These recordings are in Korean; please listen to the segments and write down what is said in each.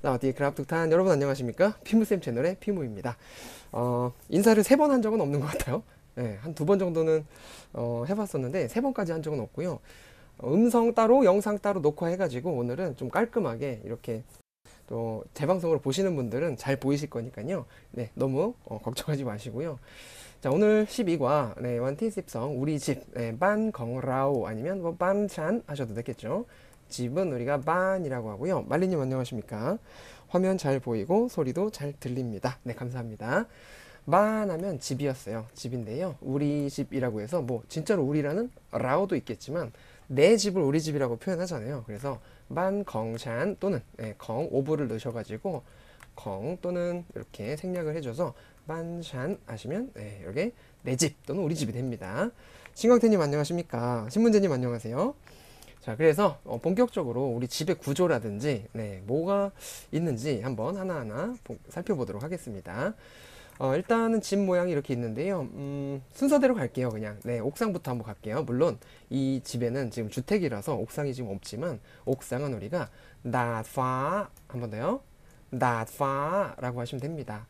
어디 그랍툭탄 여러분 안녕하십니까? 피무쌤 채널의 피무입니다. 인사를 3번 한 적은 없는 것 같아요. 네, 한 2번 정도는 해봤었는데 3번까지 한 적은 없고요. 음성 따로 영상 따로 녹화해가지고 오늘은 좀 깔끔하게 이렇게 또 재방송으로 보시는 분들은 잘 보이실 거니까요. 네, 너무 걱정하지 마시고요. 자, 오늘 12과 네, 완티습성 우리 집 네, 반건라오 아니면 뭐 반찬 하셔도 되겠죠. 집은 우리가 반이라고 하고요. 말리님 안녕하십니까? 화면 잘 보이고 소리도 잘 들립니다. 네, 감사합니다. 반 하면 집이었어요. 집인데요. 우리 집이라고 해서 뭐 진짜로 우리라는 라오도 있겠지만 내 집을 우리 집이라고 표현하잖아요. 그래서 반건찬 또는 네, 건 오브를 넣으셔가지고 건 또는 이렇게 생략을 해줘서 반찬 하시면 네, 이렇게 내 집 또는 우리 집이 됩니다. 신광태님 안녕하십니까? 신문재님 안녕하세요. 자, 그래서 본격적으로 우리 집의 구조라든지 네, 뭐가 있는지 한번 하나하나 살펴보도록 하겠습니다. 일단은 집 모양이 이렇게 있는데요. 순서대로 갈게요. 그냥 네, 옥상부터 한번 갈게요. 물론 이 집에는 지금 주택이라서 옥상이 지금 없지만 옥상은 우리가 나파 한번 더요. 나파라고 하시면 됩니다.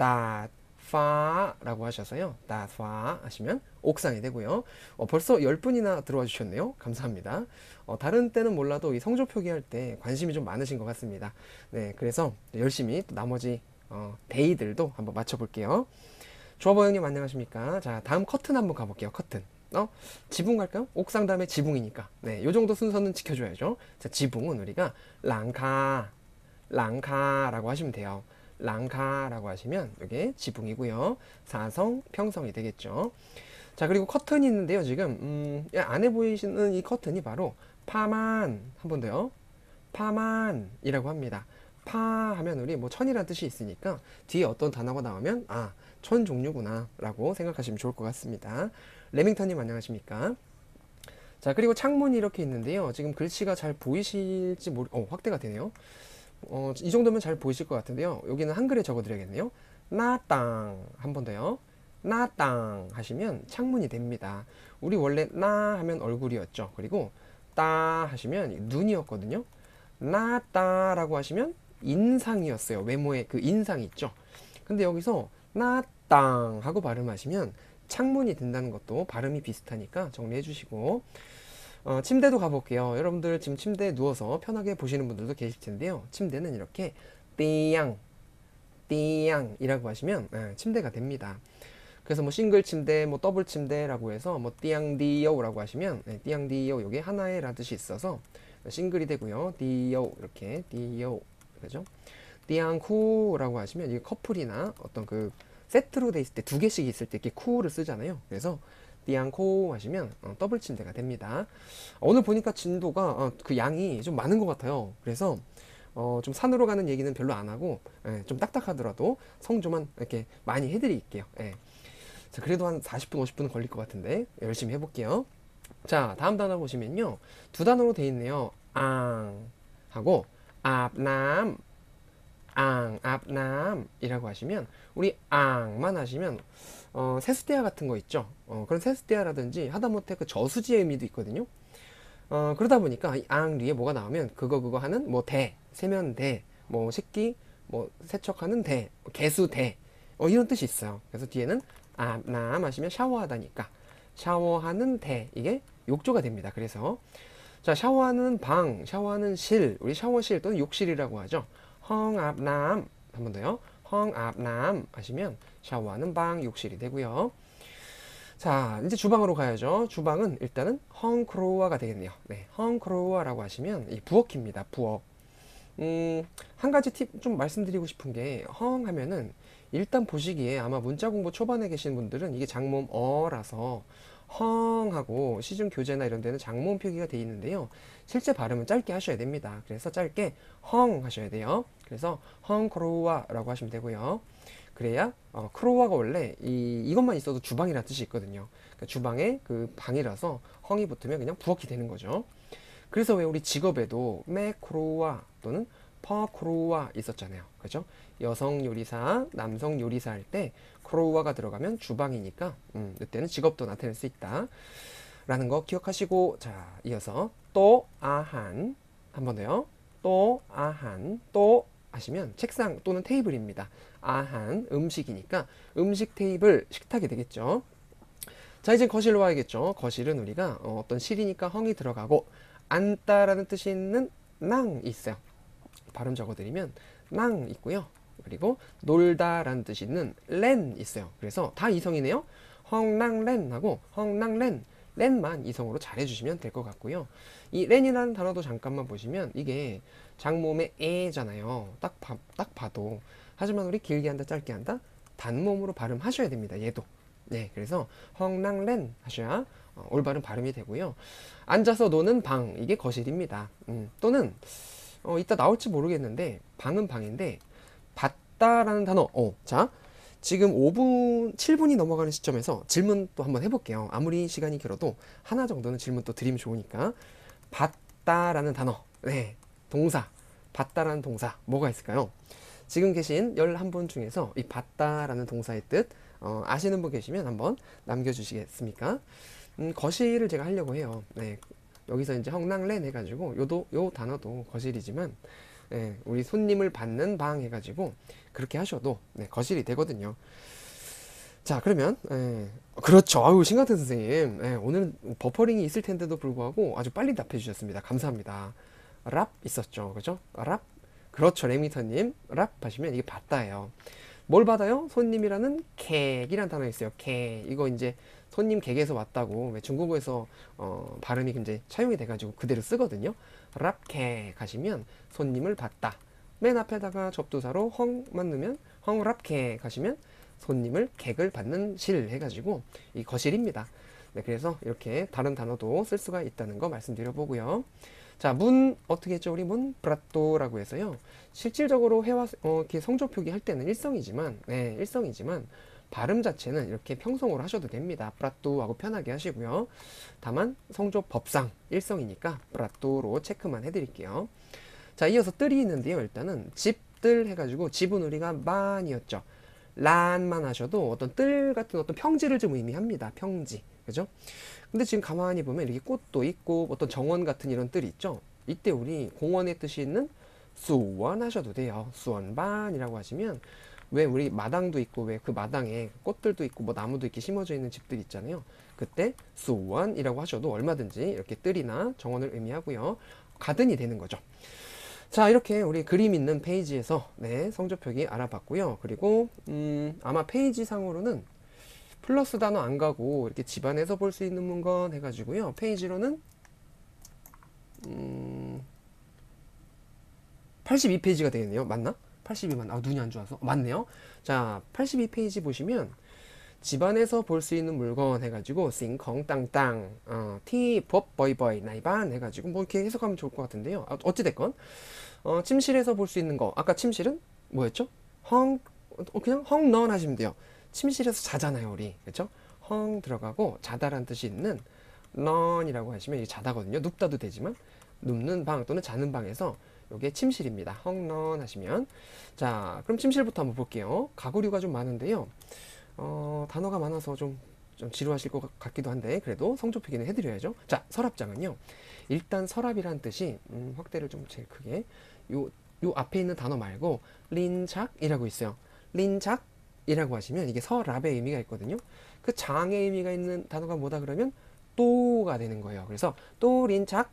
나파라고 하셔서요. 나파 하시면 옥상이 되고요. 벌써 10분이나 들어와 주셨네요. 감사합니다. 다른 때는 몰라도 이 성조 표기할 때 관심이 좀 많으신 것 같습니다. 네, 그래서 열심히 또 나머지 데이들도 한번 맞춰볼게요. 조아버 형님 안녕하십니까? 자, 다음 커튼 한번 가볼게요. 커튼. 지붕 갈까요? 옥상 다음에 지붕이니까. 네, 요 정도 순서는 지켜줘야죠. 자, 지붕은 우리가 랑카라고 하시면 돼요. 랑카라고 하시면 이게 지붕이고요. 사성, 평성이 되겠죠. 자, 그리고 커튼이 있는데요. 지금 안에 보이시는 이 커튼이 바로 파만 한 번 더요. 파만이라고 합니다. 파 하면 우리 뭐 천이라는 뜻이 있으니까 뒤에 어떤 단어가 나오면 천 종류구나 라고 생각하시면 좋을 것 같습니다. 레밍턴님 안녕하십니까? 자, 그리고 창문이 이렇게 있는데요. 지금 글씨가 잘 보이실지 확대가 되네요. 이 정도면 잘 보이실 것 같은데요. 여기는 한글에 적어드려야겠네요. 나땅 한 번 더요. 나땅 하시면 창문이 됩니다. 우리 원래 나 하면 얼굴이었죠. 그리고 따 하시면 눈이었거든요. 나따라고 하시면 인상이었어요. 외모의 그 인상이 있죠. 근데 여기서 나땅 하고 발음하시면 창문이 된다는 것도 발음이 비슷하니까 정리해 주시고 침대도 가볼게요. 여러분들 지금 침대에 누워서 편하게 보시는 분들도 계실 텐데요. 침대는 이렇게 띠양 띠양이라고 하시면 침대가 됩니다. 그래서 뭐 싱글 침대, 뭐 더블 침대라고 해서 뭐 띠양디요라고 하시면 띠양디요 요게 하나의 라 뜻이 있어서 싱글이 되고요. 디요 이렇게 디요 그죠? 띠양쿠라고 하시면 이게 커플이나 어떤 그 세트로 돼 있을 때 2개씩 있을 때 이렇게 쿠를 쓰잖아요. 그래서 띠양코 하시면 더블 침대가 됩니다. 오늘 보니까 진도가 그 양이 좀 많은 것 같아요. 그래서 좀 산으로 가는 얘기는 별로 안 하고 좀 딱딱하더라도 성조만 이렇게 많이 해드릴게요. 자, 그래도 한 40분 50분 걸릴 것 같은데 열심히 해볼게요. 자, 다음 단어 보시면요. 2단어로 돼 있네요. 앙 하고 앞남 앞남이라고 하시면 우리 앙만 하시면 세숫대야 같은 거 있죠. 그런 세숫대야라든지 하다못해 그 저수지의 의미도 있거든요. 그러다 보니까 이 앙 뒤에 뭐가 나오면 그거 하는 뭐 대, 세면대, 뭐 식기, 뭐 세척하는 대, 개수대 이런 뜻이 있어요. 그래서 뒤에는 남 하시면 샤워하다니까 샤워하는 대 이게 욕조가 됩니다. 그래서 자, 샤워하는 방, 샤워하는 실, 우리 샤워실 또는 욕실이라고 하죠. 헝압남 한 번 더요. 헝압남 하시면 샤워하는 방, 욕실이 되고요. 자, 이제 주방으로 가야죠. 주방은 일단은 헝크로아가 되겠네요. 네, 헝크로아라고 하시면 이 부엌입니다. 부엌. 한 가지 팁 좀 말씀드리고 싶은 게 헝 하면은 일단 보시기에 아마 문자 공부 초반에 계신 분들은 이게 장모음 어라서 헝 하고 시중 교재나 이런 데는 장모음 표기가 되어 있는데요. 실제 발음은 짧게 하셔야 됩니다. 그래서 짧게 헝 하셔야 돼요. 그래서 헝크로아라고 하시면 되고요. 그래야 크로아가 원래 이것만 있어도 주방이라는 뜻이 있거든요. 그러니까 주방에 그 방이라서 헝이 붙으면 그냥 부엌이 되는 거죠. 그래서 왜 우리 직업에도 매크로아 또는 퍼크로아 있었잖아요. 그죠? 여성 요리사, 남성 요리사 할 때 크로아가 들어가면 주방이니까 이때는 직업도 나타낼 수 있다. 라는 거 기억하시고 자, 이어서 또 아한 한 번 더요. 또 아한 또 하시면 책상 또는 테이블입니다. 아한, 음식이니까 음식 테이블, 식탁이 되겠죠. 자, 이제 거실로 와야겠죠. 거실은 우리가 어떤 실이니까 헝이 들어가고 앉다라는 뜻이 있는 낭이 있어요. 발음 적어드리면 낭 있고요. 그리고 놀다라는 뜻이 있는 렌 있어요. 그래서 다 이성이네요. 헝낭렌하고 헝낭렌, 렌만 이성으로 잘해주시면 될 것 같고요. 이 렌이라는 단어도 잠깐만 보시면 이게 장모음의 에잖아요. 딱 봐도. 하지만 우리 길게 한다 짧게 한다 단모음으로 발음하셔야 됩니다. 얘도. 네, 그래서 헝낭렌 하셔야 올바른 발음이 되고요. 앉아서 노는 방, 이게 거실입니다. 또는 이따 나올지 모르겠는데 방은 방인데 받다라는 단어. 자, 지금 5분, 7분이 넘어가는 시점에서 질문 또 한번 해볼게요. 아무리 시간이 길어도 하나 정도는 질문 또 드리면 좋으니까. 받다라는 단어. 네, 동사. 받다라는 동사 뭐가 있을까요? 지금 계신 11분 중에서 이 받다라는 동사의 뜻 아시는 분 계시면 한번 남겨주시겠습니까? 거실을 제가 하려고 해요. 네, 여기서 이제 헝낭렌 해가지고 요 단어도 거실이지만 네, 우리 손님을 받는 방 해가지고 그렇게 하셔도 네, 거실이 되거든요. 자, 그러면 그렇죠. 아유, 신강태 선생님 오늘 버퍼링이 있을 텐데도 불구하고 아주 빨리 답해 주셨습니다. 감사합니다. 랍 있었죠, 그죠? 랍, 그렇죠. 레미터님 랍 하시면 이게 받다예요. 뭘 받아요? 손님이라는 객이란 단어 있어요. 객, 이거 이제 손님 객에서 왔다고 중국어에서 발음이 이제 차용이 돼가지고 그대로 쓰거든요. 랍객 하시면 손님을 받다. 맨 앞에다가 접두사로 헝만 넣으면 헝랍객 하시면 손님을 객을 받는 실 해가지고 이 거실입니다. 네, 그래서 이렇게 다른 단어도 쓸 수가 있다는 거 말씀드려 보고요. 자, 문 어떻게 했죠? 우리 문 브라또라고 해서요. 실질적으로 해와 이렇게 성조 표기 할 때는 일성이지만, 네, 일성이지만 발음 자체는 이렇게 평성으로 하셔도 됩니다. 브라또하고 편하게 하시고요. 다만 성조 법상 일성이니까 브라또로 체크만 해드릴게요. 자, 이어서 뜰이 있는데요. 일단은 집들 해가지고 집은 우리가 만이었죠. 란만 하셔도 어떤 뜰 같은 어떤 평지를 좀 의미합니다. 평지, 그죠? 근데 지금 가만히 보면 이렇게 꽃도 있고 어떤 정원 같은 이런 뜰이 있죠. 이때 우리 공원의 뜻이 있는 수원 하셔도 돼요. 수원반이라고 하시면 왜 우리 마당도 있고 왜 그 마당에 꽃들도 있고 뭐 나무도 이렇게 심어져 있는 집들 있잖아요. 그때 수원이라고 하셔도 얼마든지 이렇게 뜰이나 정원을 의미하고요. 가든이 되는 거죠. 자, 이렇게 우리 그림 있는 페이지에서 네, 성조 표기 알아봤고요. 그리고 아마 페이지 상으로는 플러스 단어 안 가고 이렇게 집안에서 볼 수 있는 문건 해가지고요. 페이지로는 82페이지가 되겠네요. 맞나? 82만. 아, 눈이 안 좋아서. 맞네요. 자, 82페이지 보시면 집안에서 볼 수 있는 물건 해가지고 싱컹 땅땅 티법 버이버이 나이반 해가지고 뭐 이렇게 해석하면 좋을 것 같은데요. 어찌됐건 침실에서 볼 수 있는 거, 아까 침실은 뭐였죠? 그냥 헝넌 하시면 돼요. 침실에서 자잖아요, 우리. 그렇죠? 헝 들어가고 자다란 뜻이 있는 넌이라고 하시면 이게 자다거든요. 눕다도 되지만 눕는 방 또는 자는 방에서 이게 침실입니다. 헝넌 하시면. 자, 그럼 침실부터 한번 볼게요. 가구류가 좀 많은데요. 단어가 많아서 좀 지루하실 것 같기도 한데 그래도 성조 표기는 해드려야죠. 자, 서랍장은요. 일단 서랍이란 뜻이 확대를 좀 제일 크게 요 앞에 있는 단어 말고 린작이라고 있어요. 린작이라고 하시면 이게 서랍의 의미가 있거든요. 그 장의 의미가 있는 단어가 뭐다 그러면 또가 되는 거예요. 그래서 또 린작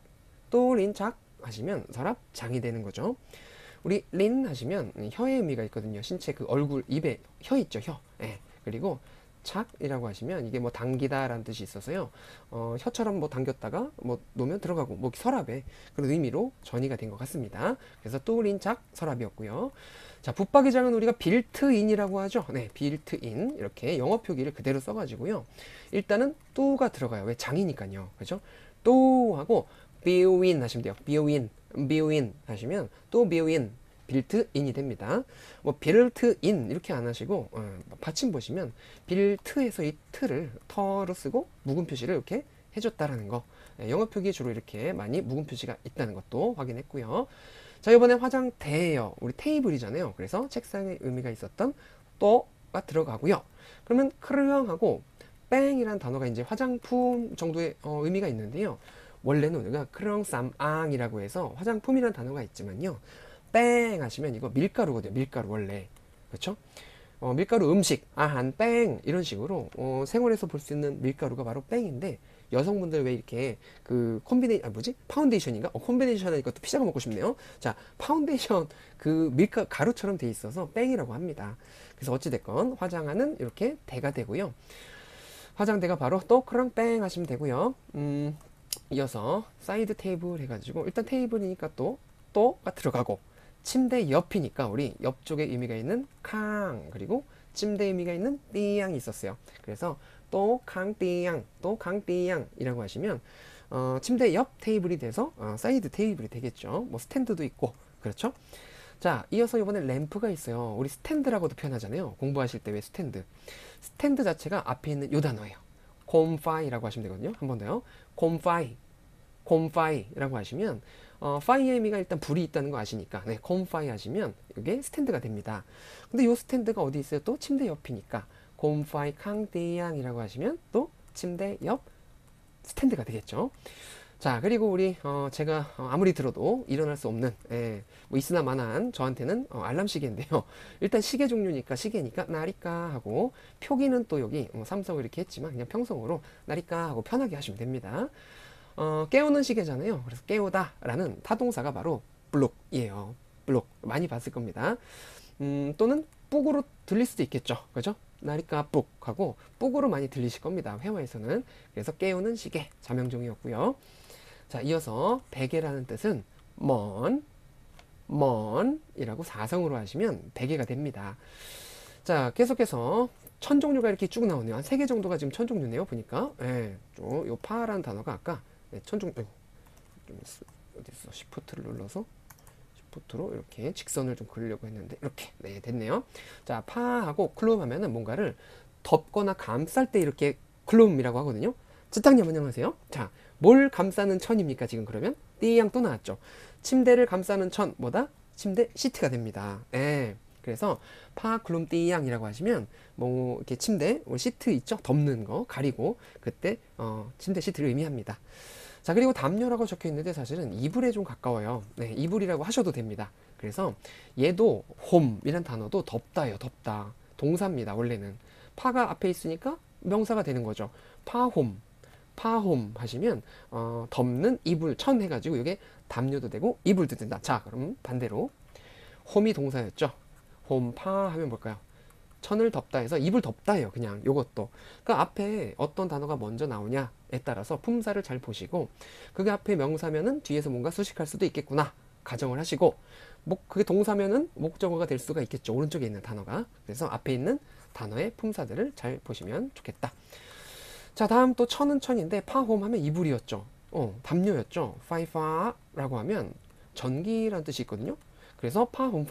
하시면 서랍장이 되는 거죠. 우리 린 하시면 혀의 의미가 있거든요. 신체 그 얼굴, 입에 혀 있죠, 혀. 예. 그리고 착이라고 하시면 이게 뭐 당기다 라는 뜻이 있어서요. 혀처럼 뭐 당겼다가 뭐 놓으면 들어가고 뭐 서랍에 그런 의미로 전이가 된 것 같습니다. 그래서 또린착 서랍이었고요. 자, 붙박이장은 우리가 빌트인이라고 하죠. 네, 빌트인. 이렇게 영어 표기를 그대로 써가지고요. 일단은 또가 들어가요. 왜 장이니까요. 그죠? 또 하고 built-in 하시면 돼요. built-in 하시면 또 built-in 빌트인이 됩니다. 뭐 빌트인 이렇게 안 하시고 받침 보시면 빌트에서 이 트를 터로 쓰고 묵은 표시를 이렇게 해줬다라는 거. 영어 표기에 주로 이렇게 많이 묵은 표시가 있다는 것도 확인했고요. 자, 이번엔 화장대예요. 우리 테이블이잖아요. 그래서 책상에 의미가 있었던 또가 들어가고요. 그러면 크르렁하고 뺑이라는 단어가 이제 화장품 정도의 의미가 있는데요. 원래는 우리가 크렁쌈앙이라고 해서 화장품이라는 단어가 있지만요. 땡 하시면 이거 밀가루거든요. 밀가루 원래. 그렇죠? 밀가루 음식, 아한, 뺑 이런 식으로 생활에서 볼 수 있는 밀가루가 바로 뺑인데 여성분들 왜 이렇게 그 파운데이션인가? 콤비네이션 하니까 또 피자가 먹고 싶네요. 자, 파운데이션 그 밀가 가루처럼 돼 있어서 뺑이라고 합니다. 그래서 어찌됐건 화장하는 이렇게 대가 되고요. 화장대가 바로 또크랑 뺑 하시면 되고요. 이어서 사이드 테이블 해가지고 일단 테이블이니까 또가 들어가고 침대 옆이니까 우리 옆쪽에 의미가 있는 캉 그리고 침대 의미가 있는 띠양이 있었어요. 그래서 또 캉띠양 또 캉띠양이라고 하시면 침대 옆 테이블이 돼서 사이드 테이블이 되겠죠. 뭐 스탠드도 있고 그렇죠. 자, 이어서 이번에 램프가 있어요. 우리 스탠드라고도 표현하잖아요. 공부하실 때 왜 스탠드. 스탠드 자체가 앞에 있는 요 단어예요. 곰파이라고 하시면 되거든요. 한 번 더요. 곰파이라고 하시면 파이의 의미가 일단 불이 있다는 거 아시니까 네, 곰파이 하시면 이게 스탠드가 됩니다. 근데 요 스탠드가 어디 있어요? 또 침대 옆이니까 곰파이 캉띠양이라고 하시면 또 침대 옆 스탠드가 되겠죠. 자, 그리고 우리 제가 아무리 들어도 일어날 수 없는 뭐 있으나 마나한 저한테는 알람 시계인데요. 일단 시계 종류니까 시계니까 나리까 하고 표기는 또 여기 삼성을 이렇게 했지만 그냥 평성으로 나리까 하고 편하게 하시면 됩니다. 깨우는 시계잖아요. 그래서 깨우다 라는 타동사가 바로 블룩이에요. 블룩 많이 봤을 겁니다. 또는 뿍으로 들릴 수도 있겠죠. 그죠? 나리까 뿍 하고 뿍으로 많이 들리실 겁니다. 회화에서는. 그래서 깨우는 시계 자명종이었고요. 자, 이어서 베개라는 뜻은 먼이라고 사성으로 하시면 베개가 됩니다. 자, 계속해서 천 종류가 이렇게 쭉 나오네요. 한 3개 정도가 지금 천 종류네요. 보니까. 예, 요 파라는 단어가 아까 천 종류, 어딨어? 시프트를 눌러서 시프트로 이렇게 직선을 좀 그리려고 했는데 이렇게 네, 됐네요. 자, 파하고 클룸 하면은 뭔가를 덮거나 감쌀 때 이렇게 클룸이라고 하거든요. 쯔땅님 안녕하세요. 자, 뭘 감싸는 천입니까 지금 그러면? 띠양 또 나왔죠. 침대를 감싸는 천 뭐다? 침대 시트가 됩니다. 예. 그래서 파 클룸 띠양이라고 하시면 뭐 이렇게 침대 시트 있죠? 덮는 거 가리고 그때 침대 시트를 의미합니다. 자, 그리고 담요라고 적혀 있는데 사실은 이불에 좀 가까워요. 네, 이불이라고 하셔도 됩니다. 그래서 얘도 홈이란 단어도 덮다예요. 덮다. 동사입니다. 원래는 파가 앞에 있으니까 명사가 되는 거죠. 파홈 하시면 덮는 이불 천 해가지고 이게 담요도 되고 이불도 된다. 자, 그럼 반대로 홈이 동사였죠. 홈파 하면 뭘까요? 천을 덮다 해서 이불 덮다예요. 그냥 요것도. 그러니까 앞에 어떤 단어가 먼저 나오냐에 따라서 품사를 잘 보시고 그게 앞에 명사면은 뒤에서 뭔가 수식할 수도 있겠구나 가정을 하시고 그게 동사면은 목적어가 될 수가 있겠죠. 오른쪽에 있는 단어가. 그래서 앞에 있는 단어의 품사들을 잘 보시면 좋겠다. 자, 다음 또 천은 천인데 파홈 하면 이불이었죠. 담요였죠. 파이파라고 하면 전기라는 뜻이 있거든요. 그래서 파홈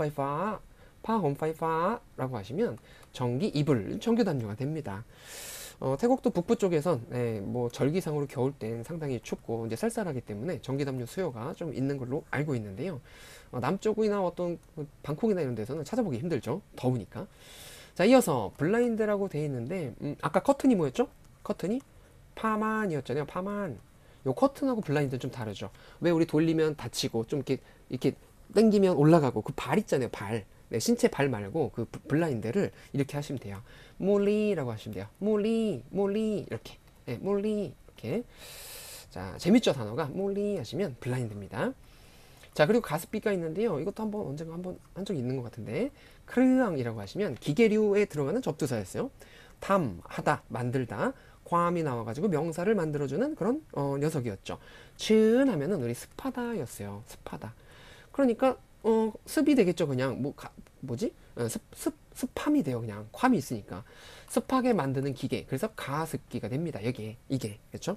파이파라고 하시면 전기 이불, 전기 담요가 됩니다. 태국도 북부 쪽에선 뭐 절기상으로 겨울 땐 상당히 춥고 이제 쌀쌀하기 때문에 전기 담요 수요가 좀 있는 걸로 알고 있는데요. 남쪽이나 어떤 방콕이나 이런 데서는 찾아보기 힘들죠. 더우니까. 자, 이어서 블라인드라고 되어 있는데 아까 커튼이 뭐였죠? 커튼이 파만이었잖아요. 파만. 요 커튼하고 블라인드는 좀 다르죠. 왜 우리 돌리면 닫히고 좀 이렇게 당기면 올라가고 그 발 있잖아요. 발. 네, 신체 발 말고 그 블라인드를 이렇게 하시면 돼요. 몰리라고 하시면 돼요. 몰리 이렇게. 네, 몰리 이렇게. 자, 재밌죠 단어가. 몰리 하시면 블라인드입니다. 자, 그리고 가습기가 있는데요. 이것도 언젠가 한 적이 있는 것 같은데 크르앙이라고 하시면 기계류에 들어가는 접두사였어요. 하다, 만들다. 과함이 나와가지고 명사를 만들어주는 그런 녀석이었죠. 춘 하면은 우리 습하다였어요. 습하다. 그러니까 습이 되겠죠. 그냥 습함이 돼요. 그냥 괌이 있으니까 습하게 만드는 기계. 그래서 가습기가 됩니다. 이게 그렇죠.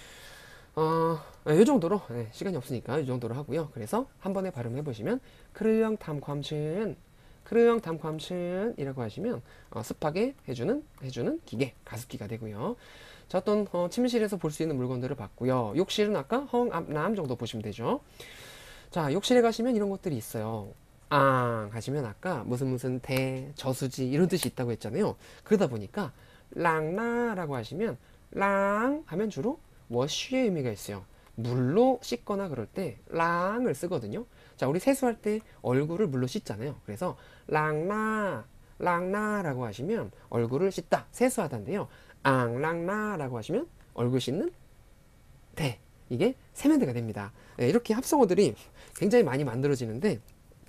이 정도로 시간이 없으니까 이 정도로 하고요. 그래서 한 번에 발음해 보시면 크르영 탐ความชื้ 크르영 탐ความชื้이라고 하시면 습하게 해주는 기계 가습기가 되고요. 자, 어떤 침실에서 볼 수 있는 물건들을 봤고요. 욕실은 아까 헝압남 정도 보시면 되죠. 자, 욕실에 가시면 이런 것들이 있어요. 앙 하시면 아까 무슨 대 저수지 이런 뜻이 있다고 했잖아요. 그러다 보니까 랑나라고 하시면 랑 하면 주로 워쉬의 의미가 있어요. 물로 씻거나 그럴 때 랑을 쓰거든요. 자, 우리 세수할 때 얼굴을 물로 씻잖아요. 그래서 랑나, 랑나라고 하시면 얼굴을 씻다, 세수하다인데요. 앙랑나라고 하시면 얼굴 씻는 대. 이게 세면대가 됩니다. 네, 이렇게 합성어들이 굉장히 많이 만들어지는데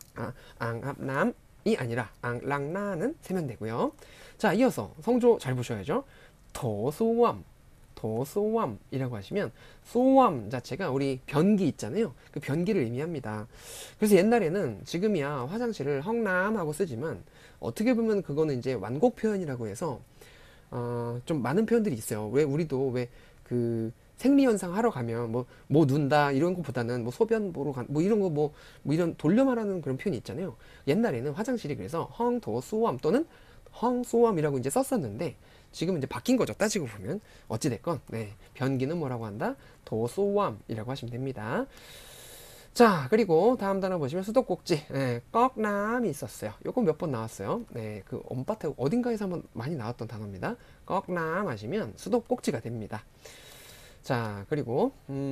앙합남이 아니라 앙랑나는 세면대고요. 자, 이어서 성조 잘 보셔야죠. 도소암, 도소암이라고 하시면 소암 자체가 우리 변기 있잖아요. 그 변기를 의미합니다. 그래서 옛날에는 지금이야 화장실을 헝남하고 쓰지만 어떻게 보면 그거는 이제 완곡 표현이라고 해서 좀 많은 표현들이 있어요. 왜 우리도 왜 그 생리현상 하러 가면 뭐 눈다 이런 것보다는 뭐 소변 보러 뭐 이런 거 뭐 이런 돌려 말하는 그런 표현이 있잖아요. 옛날에는 화장실이 그래서 헝도소암 또는 헝소암이라고 이제 썼었는데 지금은 이제 바뀐 거죠. 따지고 보면 어찌됐건 네, 변기는 뭐라고 한다? 도소암이라고 하시면 됩니다. 자, 그리고 다음 단어 보시면 수도꼭지. 네, 꺽남이 있었어요. 요거 몇 번 나왔어요. 네, 그 엄빠태 어딘가에서 한번 많이 나왔던 단어입니다. 꺽남 하시면 수도꼭지가 됩니다. 자, 그리고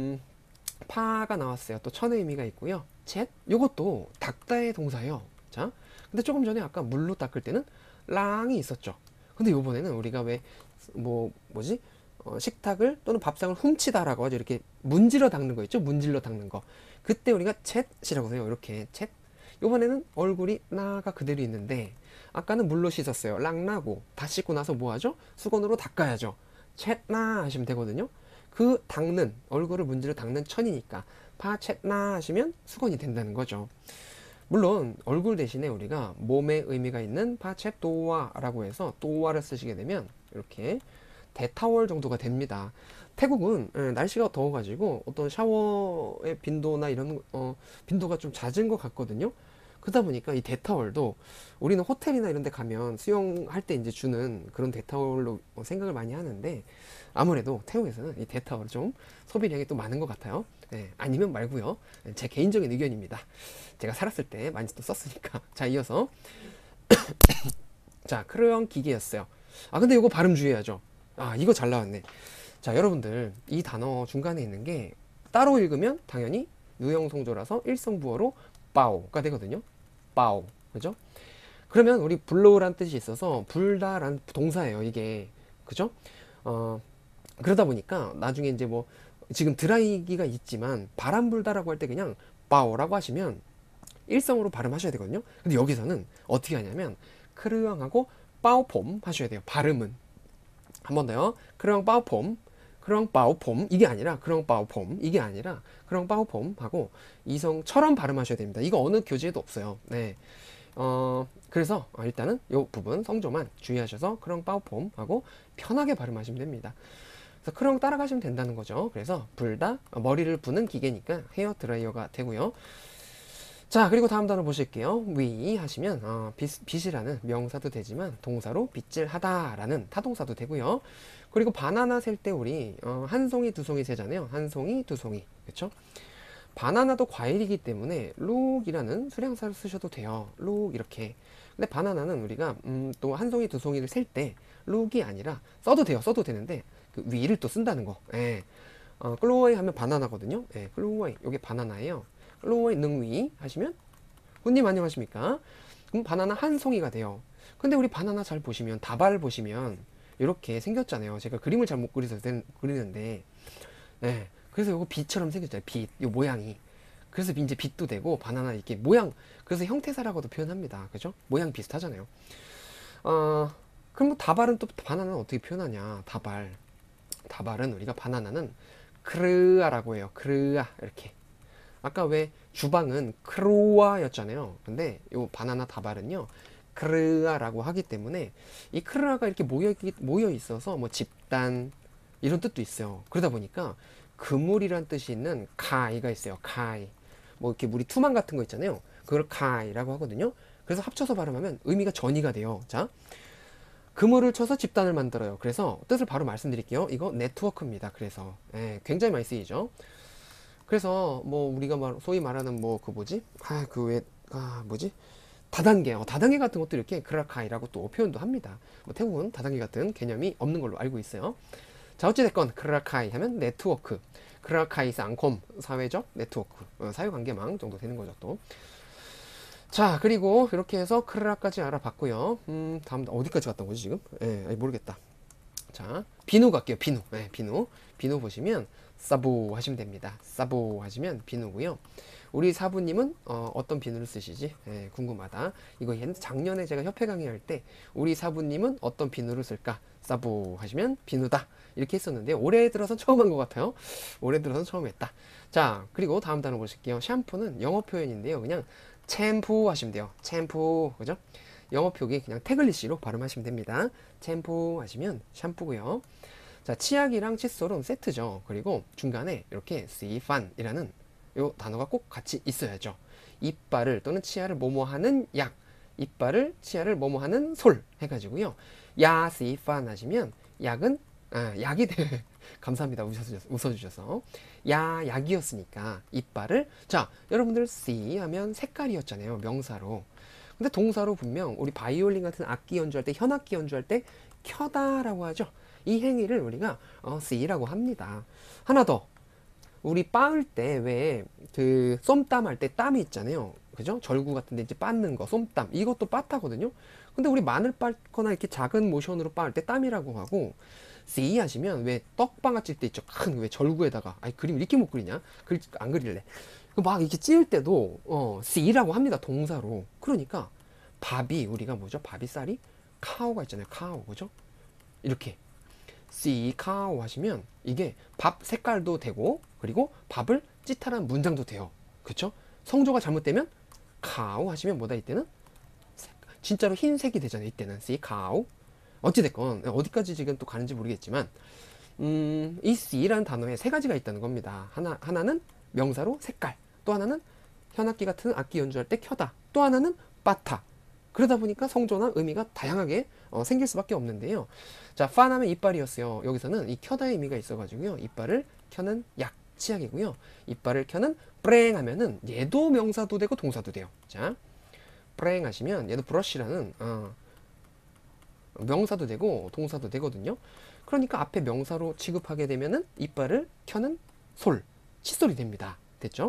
파가 나왔어요. 또 천의 의미가 있고요. 챗, 요것도 닦다의 동사예요. 자, 근데 조금 전에 아까 물로 닦을 때는 랑이 있었죠. 근데 요번에는 우리가 왜 뭐지? 식탁을 또는 밥상을 훔치다라고 하죠. 이렇게 문질러 닦는 거 있죠. 문질러 닦는 거. 그때 우리가 챗이라고 해요. 이렇게 챗. 요번에는 얼굴이 나가 그대로 있는데 아까는 물로 씻었어요. 랑나고 다 씻고 나서 뭐 하죠? 수건으로 닦아야죠. 챗나 하시면 되거든요. 그 닦는 얼굴을 문질러 닦는 천이니까 파 챗나 하시면 수건이 된다는 거죠. 물론 얼굴 대신에 우리가 몸에 의미가 있는 파챗도와라고 해서 또와를 쓰시게 되면 이렇게 대타월 정도가 됩니다. 태국은 날씨가 더워가지고 어떤 샤워의 빈도나 이런 빈도가 좀 잦은 것 같거든요. 그러다 보니까 이 대타월도 우리는 호텔이나 이런 데 가면 수영할 때 이제 주는 그런 대타월로 생각을 많이 하는데 아무래도 태국에서는 이 대타월이 좀 소비량이 또 많은 것 같아요. 네, 아니면 말고요. 제 개인적인 의견입니다. 제가 살았을 때 많이 또 썼으니까. 자, 이어서 자, 크레용 기계였어요. 근데 이거 발음 주의해야죠. 이거 잘 나왔네. 자, 여러분들 이 단어 중간에 있는 게 따로 읽으면 당연히 유형성조라서 일성부어로 빠오가 되거든요. 빠오, 그죠? 그러면 우리 블로우란 뜻이 있어서 불다란 동사예요, 이게. 그죠? 그러다 보니까 나중에 이제 뭐 지금 드라이기가 있지만 바람 불다라고 할 때 그냥 빠오라고 하시면 일성으로 발음하셔야 되거든요. 근데 여기서는 어떻게 하냐면 크르앙하고 빠오폼 하셔야 돼요. 발음은 한 번 더요. 크르앙 빠오폼, 크르앙 빠오폼 이게 아니라 크르앙 빠오폼 이게 아니라 크르앙 빠오폼 하고 이성처럼 발음하셔야 됩니다. 이거 어느 교재에도 없어요. 네. 그래서 일단은 이 부분 성조만 주의하셔서 크르앙 빠오폼 하고 편하게 발음하시면 됩니다. 그래서 크롱 따라가시면 된다는 거죠. 그래서 불다 머리를 부는 기계니까 헤어 드라이어가 되고요. 자, 그리고 다음 단어 보실게요. 위 하시면 빗이라는 명사도 되지만 동사로 빗질 하다라는 타동사도 되고요. 그리고 바나나 셀 때 우리 한 송이 두 송이 세잖아요. 한 송이 두 송이, 그렇죠? 바나나도 과일이기 때문에 룩이라는 수량사를 쓰셔도 돼요. 룩 이렇게. 근데 바나나는 우리가 또 한 송이 두 송이를 셀 때 룩이 아니라 써도 돼요. 써도 되는데 그 위를 또 쓴다는 거. 예. 클로워이 하면 바나나거든요. 예, 클로워이. 요게 바나나예요. 클로워이 능위 하시면 훈님 안녕하십니까? 그럼 바나나 한 송이가 돼요. 근데 우리 바나나 잘 보시면 다발 보시면 이렇게 생겼잖아요. 제가 그림을 잘 못 그려서 그리는데 예. 그래서 요거 빛처럼 생겼잖아요. 빛. 요 모양이. 그래서 이제 빛도 되고 바나나 이렇게 모양 그래서 형태사라고도 표현합니다. 그죠? 모양 비슷하잖아요. 그럼 뭐 다발은 또 바나나는 어떻게 표현하냐? 다발은 우리가 바나나는 크르아라고 해요. 크르아 이렇게. 아까 왜 주방은 크루아였잖아요. 근데 요 바나나 다발은요 크르아라고 하기 때문에 이 크르아가 이렇게 모여 있어서 뭐 집단 이런 뜻도 있어요. 그러다 보니까 그물이란 뜻이 있는 카이가 있어요. 카이. 뭐 이렇게 우리 투망 같은 거 있잖아요. 그걸 카이라고 하거든요. 그래서 합쳐서 발음하면 의미가 전이가 돼요. 자, 그물을 쳐서 집단을 만들어요. 그래서 뜻을 바로 말씀드릴게요. 이거 네트워크입니다. 그래서 굉장히 많이 쓰이죠. 그래서 뭐 우리가 소위 말하는 뭐 그 뭐지? 뭐지? 다단계, 다단계 같은 것도 이렇게 크라카이라고 또 표현도 합니다. 뭐 태국은 다단계 같은 개념이 없는 걸로 알고 있어요. 자, 어찌됐건 크라카이 하면 네트워크. 크라카이스 앙콤 사회적 네트워크 사회관계망 정도 되는 거죠 또. 자 그리고 이렇게 해서 크라까지 알아봤고요. 다음 어디까지 갔던 거지 지금? 예, 모르겠다. 자 비누 갈게요. 비누. 예, 비누 보시면 사보 하시면 됩니다. 사보 하시면 비누고요. 우리 사부님은 어떤 비누를 쓰시지? 예, 궁금하다. 이거 작년에 제가 협회 강의할 때 우리 사부님은 어떤 비누를 쓸까? 사보 하시면 비누다 이렇게 했었는데 올해 들어서 처음 한 것 같아요. 올해 들어서 처음 했다. 자 그리고 다음 단어 보실게요. 샴푸는 영어 표현인데요. 그냥 챔푸 하시면 돼요. 챔푸 그죠? 영어 표기 그냥 태글리시로 발음하시면 됩니다. 챔푸 하시면 샴푸고요. 자 치약이랑 칫솔은 세트죠. 그리고 중간에 이렇게 시판이라는 요 단어가 꼭 같이 있어야죠. 이빨을 또는 치아를 뭐뭐하는 약, 이빨을 치아를 뭐뭐하는 솔 해가지고요. 야 시판 하시면 약은 약이 돼. 감사합니다. 웃어주셔서. 야 약이었으니까 이빨을 자 여러분들 C 하면 색깔이었잖아요. 명사로. 근데 동사로 분명 우리 바이올린 같은 악기 연주할 때 현악기 연주할 때 켜다라고 하죠. 이 행위를 우리가 C라고 합니다. 하나 더 우리 빻을 때 왜 그 쏨땀 할 때 땀이 있잖아요. 그죠? 절구 같은 데 이제 빻는 거 쏨땀 이것도 빻하거든요. 근데 우리 마늘 빻거나 이렇게 작은 모션으로 빻을 때 땀이라고 하고 C 하시면 왜 떡방아 찔 때 있죠. 큰 왜 절구에다가 아니 그림 이렇게 못 그리냐? 안 그릴래. 막 이렇게 찌을 때도 C라고 합니다. 동사로. 그러니까 밥이 우리가 뭐죠? 밥이 쌀이 카오가 있잖아요. 카오 그죠? 이렇게 C 카오 하시면 이게 밥 색깔도 되고 그리고 밥을 찌탈한 문장도 돼요. 그쵸? 성조가 잘못되면 카오 하시면 뭐다 이때는 진짜로 흰색이 되잖아요. 이때는 C 카오 어찌됐건 어디까지 지금 또 가는지 모르겠지만 이 C라는 단어에 세 가지가 있다는 겁니다. 하나는 명사로 색깔, 또 하나는 현악기 같은 악기 연주할 때 켜다, 또 하나는 빠타. 그러다 보니까 성조나 의미가 다양하게 생길 수밖에 없는데요. 자, 파나면 이빨이었어요. 여기서는 이 켜다의 의미가 있어가지고요. 이빨을 켜는 약, 치약이고요. 이빨을 켜는 프랭 하면은 얘도 명사도 되고 동사도 돼요. 자, 프랭 하시면 얘도 브러쉬라는 명사도 되고 동사도 되거든요. 그러니까 앞에 명사로 취급하게 되면은 이빨을 켜는 솔, 칫솔이 됩니다. 됐죠?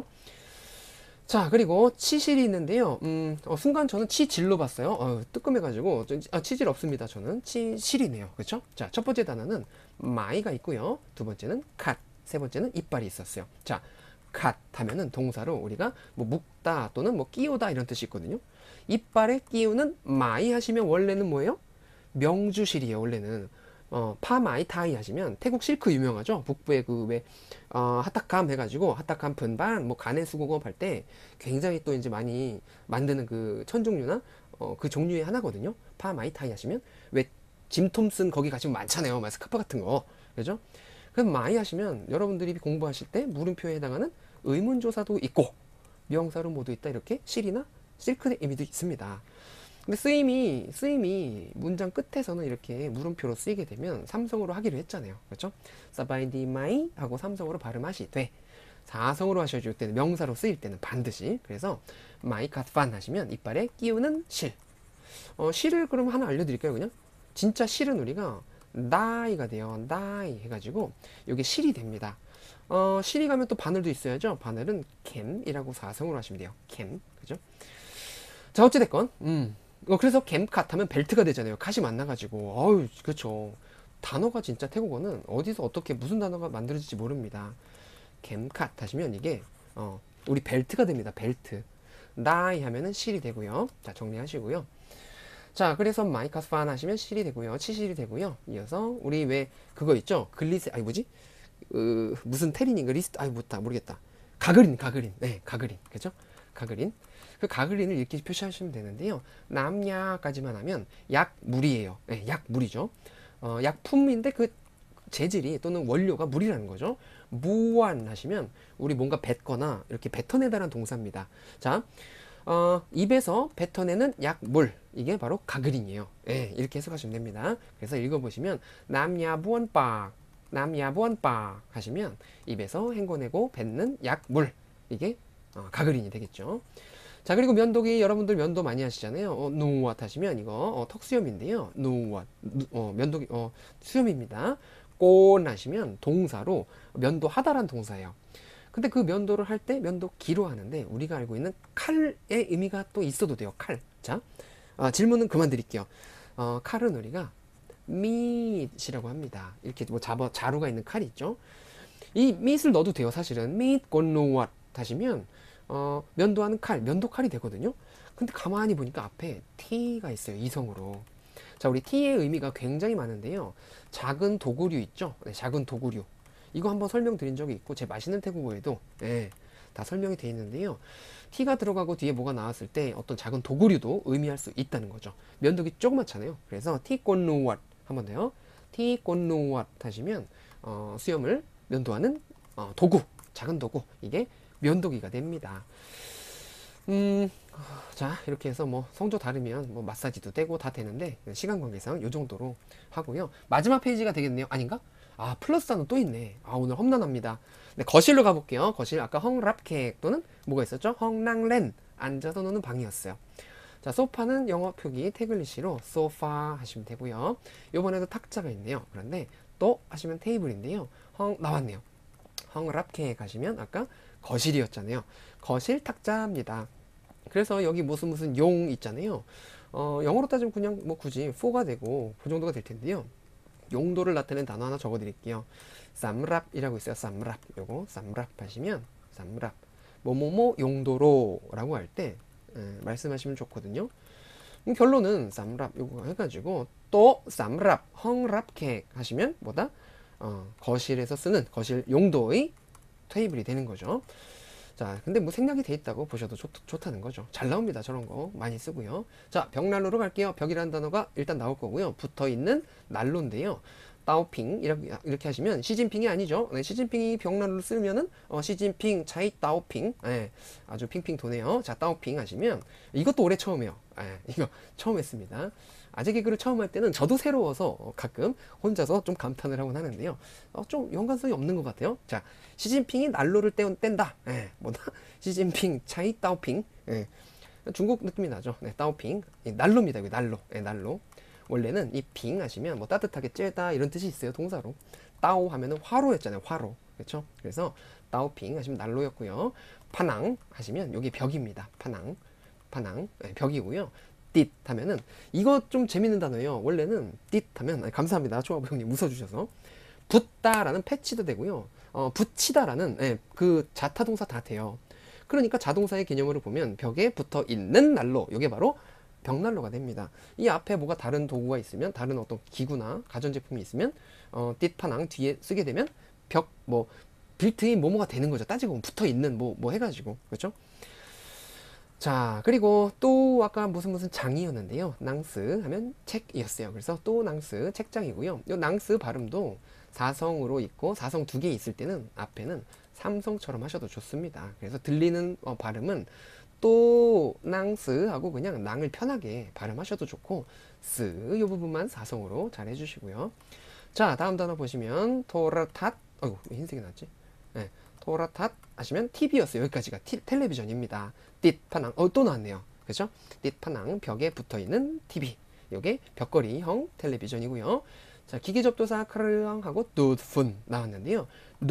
자 그리고 치실이 있는데요. 순간 저는 치질로 봤어요. 뜨끔해가지고 치질 없습니다. 저는 치실이네요. 그렇죠? 자 첫 번째 단어는 마이가 있고요. 두 번째는 갓, 세 번째는 이빨이 있었어요. 자 갓 하면은 동사로 우리가 뭐 묶다 또는 뭐 끼우다 이런 뜻이 있거든요. 이빨에 끼우는 마이 하시면 원래는 뭐예요? 명주실이에요. 원래는 파마이타이 하시면 태국 실크 유명하죠. 북부의 그왜 핫타캄 해가지고 핫타캄 분반 뭐 간의 수공업 할 때 굉장히 또 이제 많이 만드는 그 천종류나 그 종류의 하나거든요. 파마이타이 하시면 왜 짐 톰슨 거기 가시면 많잖아요. 막 스카프 같은 거 그죠? 그럼 마이 하시면 여러분들이 공부하실 때 물음표에 해당하는 의문조사도 있고 명사로 모두 있다 이렇게 실이나 실크의 의미도 있습니다. 근데 쓰임이 문장 끝에서는 이렇게 물음표로 쓰이게 되면 삼성으로 하기로 했잖아요. 그렇죠? 사바이디마이 하고 삼성으로 발음하시되 사성으로 하셔줄 때는 명사로 쓰일 때는 반드시 그래서 마이카판 하시면 이빨에 끼우는 실. 실을 그럼 하나 알려드릴까요? 그냥 진짜 실은 우리가 나이가 돼요. 나이 해가지고 이게 실이 됩니다. 실이 가면 또 바늘도 있어야죠. 바늘은 캠이라고 사성으로 하시면 돼요. 캠 그죠? 자 어찌됐건 그래서 캠캇 하면 벨트가 되잖아요. 캇이 만나가지고 어유 그렇죠. 단어가 진짜 태국어는 어디서 어떻게 무슨 단어가 만들어질지 모릅니다. 캠캇 하시면 이게 우리 벨트가 됩니다. 벨트. 나이 하면은 실이 되고요. 자 정리하시고요. 자 그래서 마이카스판 하시면 실이 되고요. 치실이 되고요. 이어서 우리 왜 그거 있죠? 글리세 아니 뭐지? 무슨 테린인가 리스트 아이 모르겠다. 가그린 네 가그린 그죠? 가그린 그 가그린을 이렇게 표시하시면 되는데요. 남야까지만 하면 약물이에요. 네, 약물이죠. 약품인데 그 재질이 또는 원료가 물이라는 거죠. 무한 하시면 우리 뭔가 뱉거나 이렇게 뱉어내다라는 동사입니다. 자, 입에서 뱉어내는 약물 이게 바로 가그린이에요. 네, 이렇게 해석하시면 됩니다. 그래서 읽어보시면 남야부원빡 남야부원빡 하시면 입에서 헹궈내고 뱉는 약물 이게 가그린이 되겠죠. 자 그리고 면도기 여러분들 면도 많이 하시잖아요. 노왓 하시면 이거 턱수염인데요. 노왓 면도기 수염입니다. 꼰 하시면 동사로 면도하다란 동사예요. 근데 그 면도를 할 때 면도기로 하는데 우리가 알고 있는 칼의 의미가 또 있어도 돼요. 칼. 자, 질문은 그만 드릴게요. 칼은 우리가 밑이라고 합니다. 이렇게 뭐 자루가 있는 칼이 있죠. 이 밑을 넣어도 돼요. 사실은 밑 곤노왓 하시면 면도하는 칼, 면도칼이 되거든요. 근데 가만히 보니까 앞에 t가 있어요. 이성으로. 자, 우리 t의 의미가 굉장히 많은데요. 작은 도구류 있죠? 네, 작은 도구류. 이거 한번 설명드린 적이 있고 제 맛있는 태국어에도 네, 다 설명이 되어 있는데요. t가 들어가고 뒤에 뭐가 나왔을 때 어떤 작은 도구류도 의미할 수 있다는 거죠. 면도기 조그맣잖아요. 그래서 티꼰누왓 한번 더요. 티꼰누왓 하시면 수염을 면도하는 도구, 작은 도구, 이게 면도기가 됩니다. 자, 이렇게 해서 뭐 성조 다르면 뭐 마사지도 되고 다 되는데 시간 관계상 이 정도로 하고요. 마지막 페이지가 되겠네요. 아닌가? 플러스 단어 또 있네. 오늘 험난합니다. 네, 거실로 가볼게요. 거실 아까 헝랍케 또는 뭐가 있었죠? 헝랑렌 앉아서 노는 방이었어요. 자, 소파는 영어 표기 태글리시로 소파 하시면 되고요. 요번에도 탁자가 있네요. 그런데 또 하시면 테이블인데요. 나왔네요. 헝랍케 가시면 아까 거실이었잖아요. 거실 탁자입니다. 그래서 여기 무슨 용 있잖아요. 영어로 따지면 그냥 뭐 굳이 for가 되고 그 정도가 될 텐데요. 용도를 나타내는 단어 하나 적어 드릴게요. 쌈랍이라고 있어요. 쌈랍. 요거 쌈랍 하시면 쌈랍. 뭐뭐뭐 용도로 라고 할 때 말씀하시면 좋거든요. 결론은 쌈랍 요거 해가지고 또 쌈랍 헝랍케 하시면 뭐다? 거실에서 쓰는 거실 용도의 테이블이 되는 거죠. 자, 근데 뭐 생략이 돼 있다고 보셔도 좋다는 거죠. 잘 나옵니다. 저런 거 많이 쓰고요. 자, 벽난로로 갈게요. 벽이라는 단어가 일단 나올 거고요. 붙어 있는 난로인데요. 따오핑 이렇게 하시면 시진핑이 아니죠. 네, 시진핑이 벽난로를 쓰면은 시진핑 차이 따오핑. 네, 아주 핑핑 도네요. 자, 따오핑 하시면 이것도 올해 처음이에요. 이거 처음 했습니다. 아재 개그를 처음 할 때는 저도 새로워서 가끔 혼자서 좀 감탄을 하곤 하는데요. 좀 연관성이 없는 것 같아요. 자, 시진핑이 난로를 뗀다. 뭐다? 시진핑 차이 따오핑. 중국 느낌이 나죠. 네, 따오핑. 난로입니다. 여기 난로. 난로. 원래는 이 핑 하시면 뭐 따뜻하게 쬐다 이런 뜻이 있어요. 동사로. 따오 하면은 화로였잖아요. 화로. 그렇죠? 그래서 따오핑 하시면 난로였고요. 파낭 하시면 여기 벽입니다. 파낭. 벽이고요. 띠 하면은 이거 좀 재밌는 단어예요. 원래는 띠 하면 감사합니다. 조아부 형님 웃어주셔서 붙다라는 패치도 되고요. 붙이다라는 그 자타동사 다 돼요. 그러니까 자동사의 개념으로 보면 벽에 붙어 있는 난로, 이게 바로 벽난로가 됩니다. 이 앞에 뭐가 다른 도구가 있으면 다른 어떤 기구나 가전제품이 있으면 띠파낭 뒤에 쓰게 되면 벽 뭐 빌트인 뭐뭐가 되는 거죠. 따지고 보면 붙어 있는 뭐 해가지고 그렇죠? 자, 그리고 또 아까 무슨 장이었는데요. 낭스 하면 책이었어요. 그래서 또 낭스 책장이고요. 이 낭스 발음도 사성으로 있고 사성 두 개 있을 때는 앞에는 삼성처럼 하셔도 좋습니다. 그래서 들리는 발음은 또 낭스 하고 그냥 낭을 편하게 발음하셔도 좋고 스 이 부분만 사성으로 잘 해주시고요. 자, 다음 단어 보시면 토라탓. 어이구, 왜 흰색이 났지? 네, 토라탓 하시면 TV였어요. 여기까지가 텔레비전입니다. 띠파낭. 또 나왔네요. 그죠? 띠파낭 벽에 붙어있는 TV. 요게 벽걸이형 텔레비전이고요. 자, 기계접두사 크르랑하고 뚜푼 나왔는데요.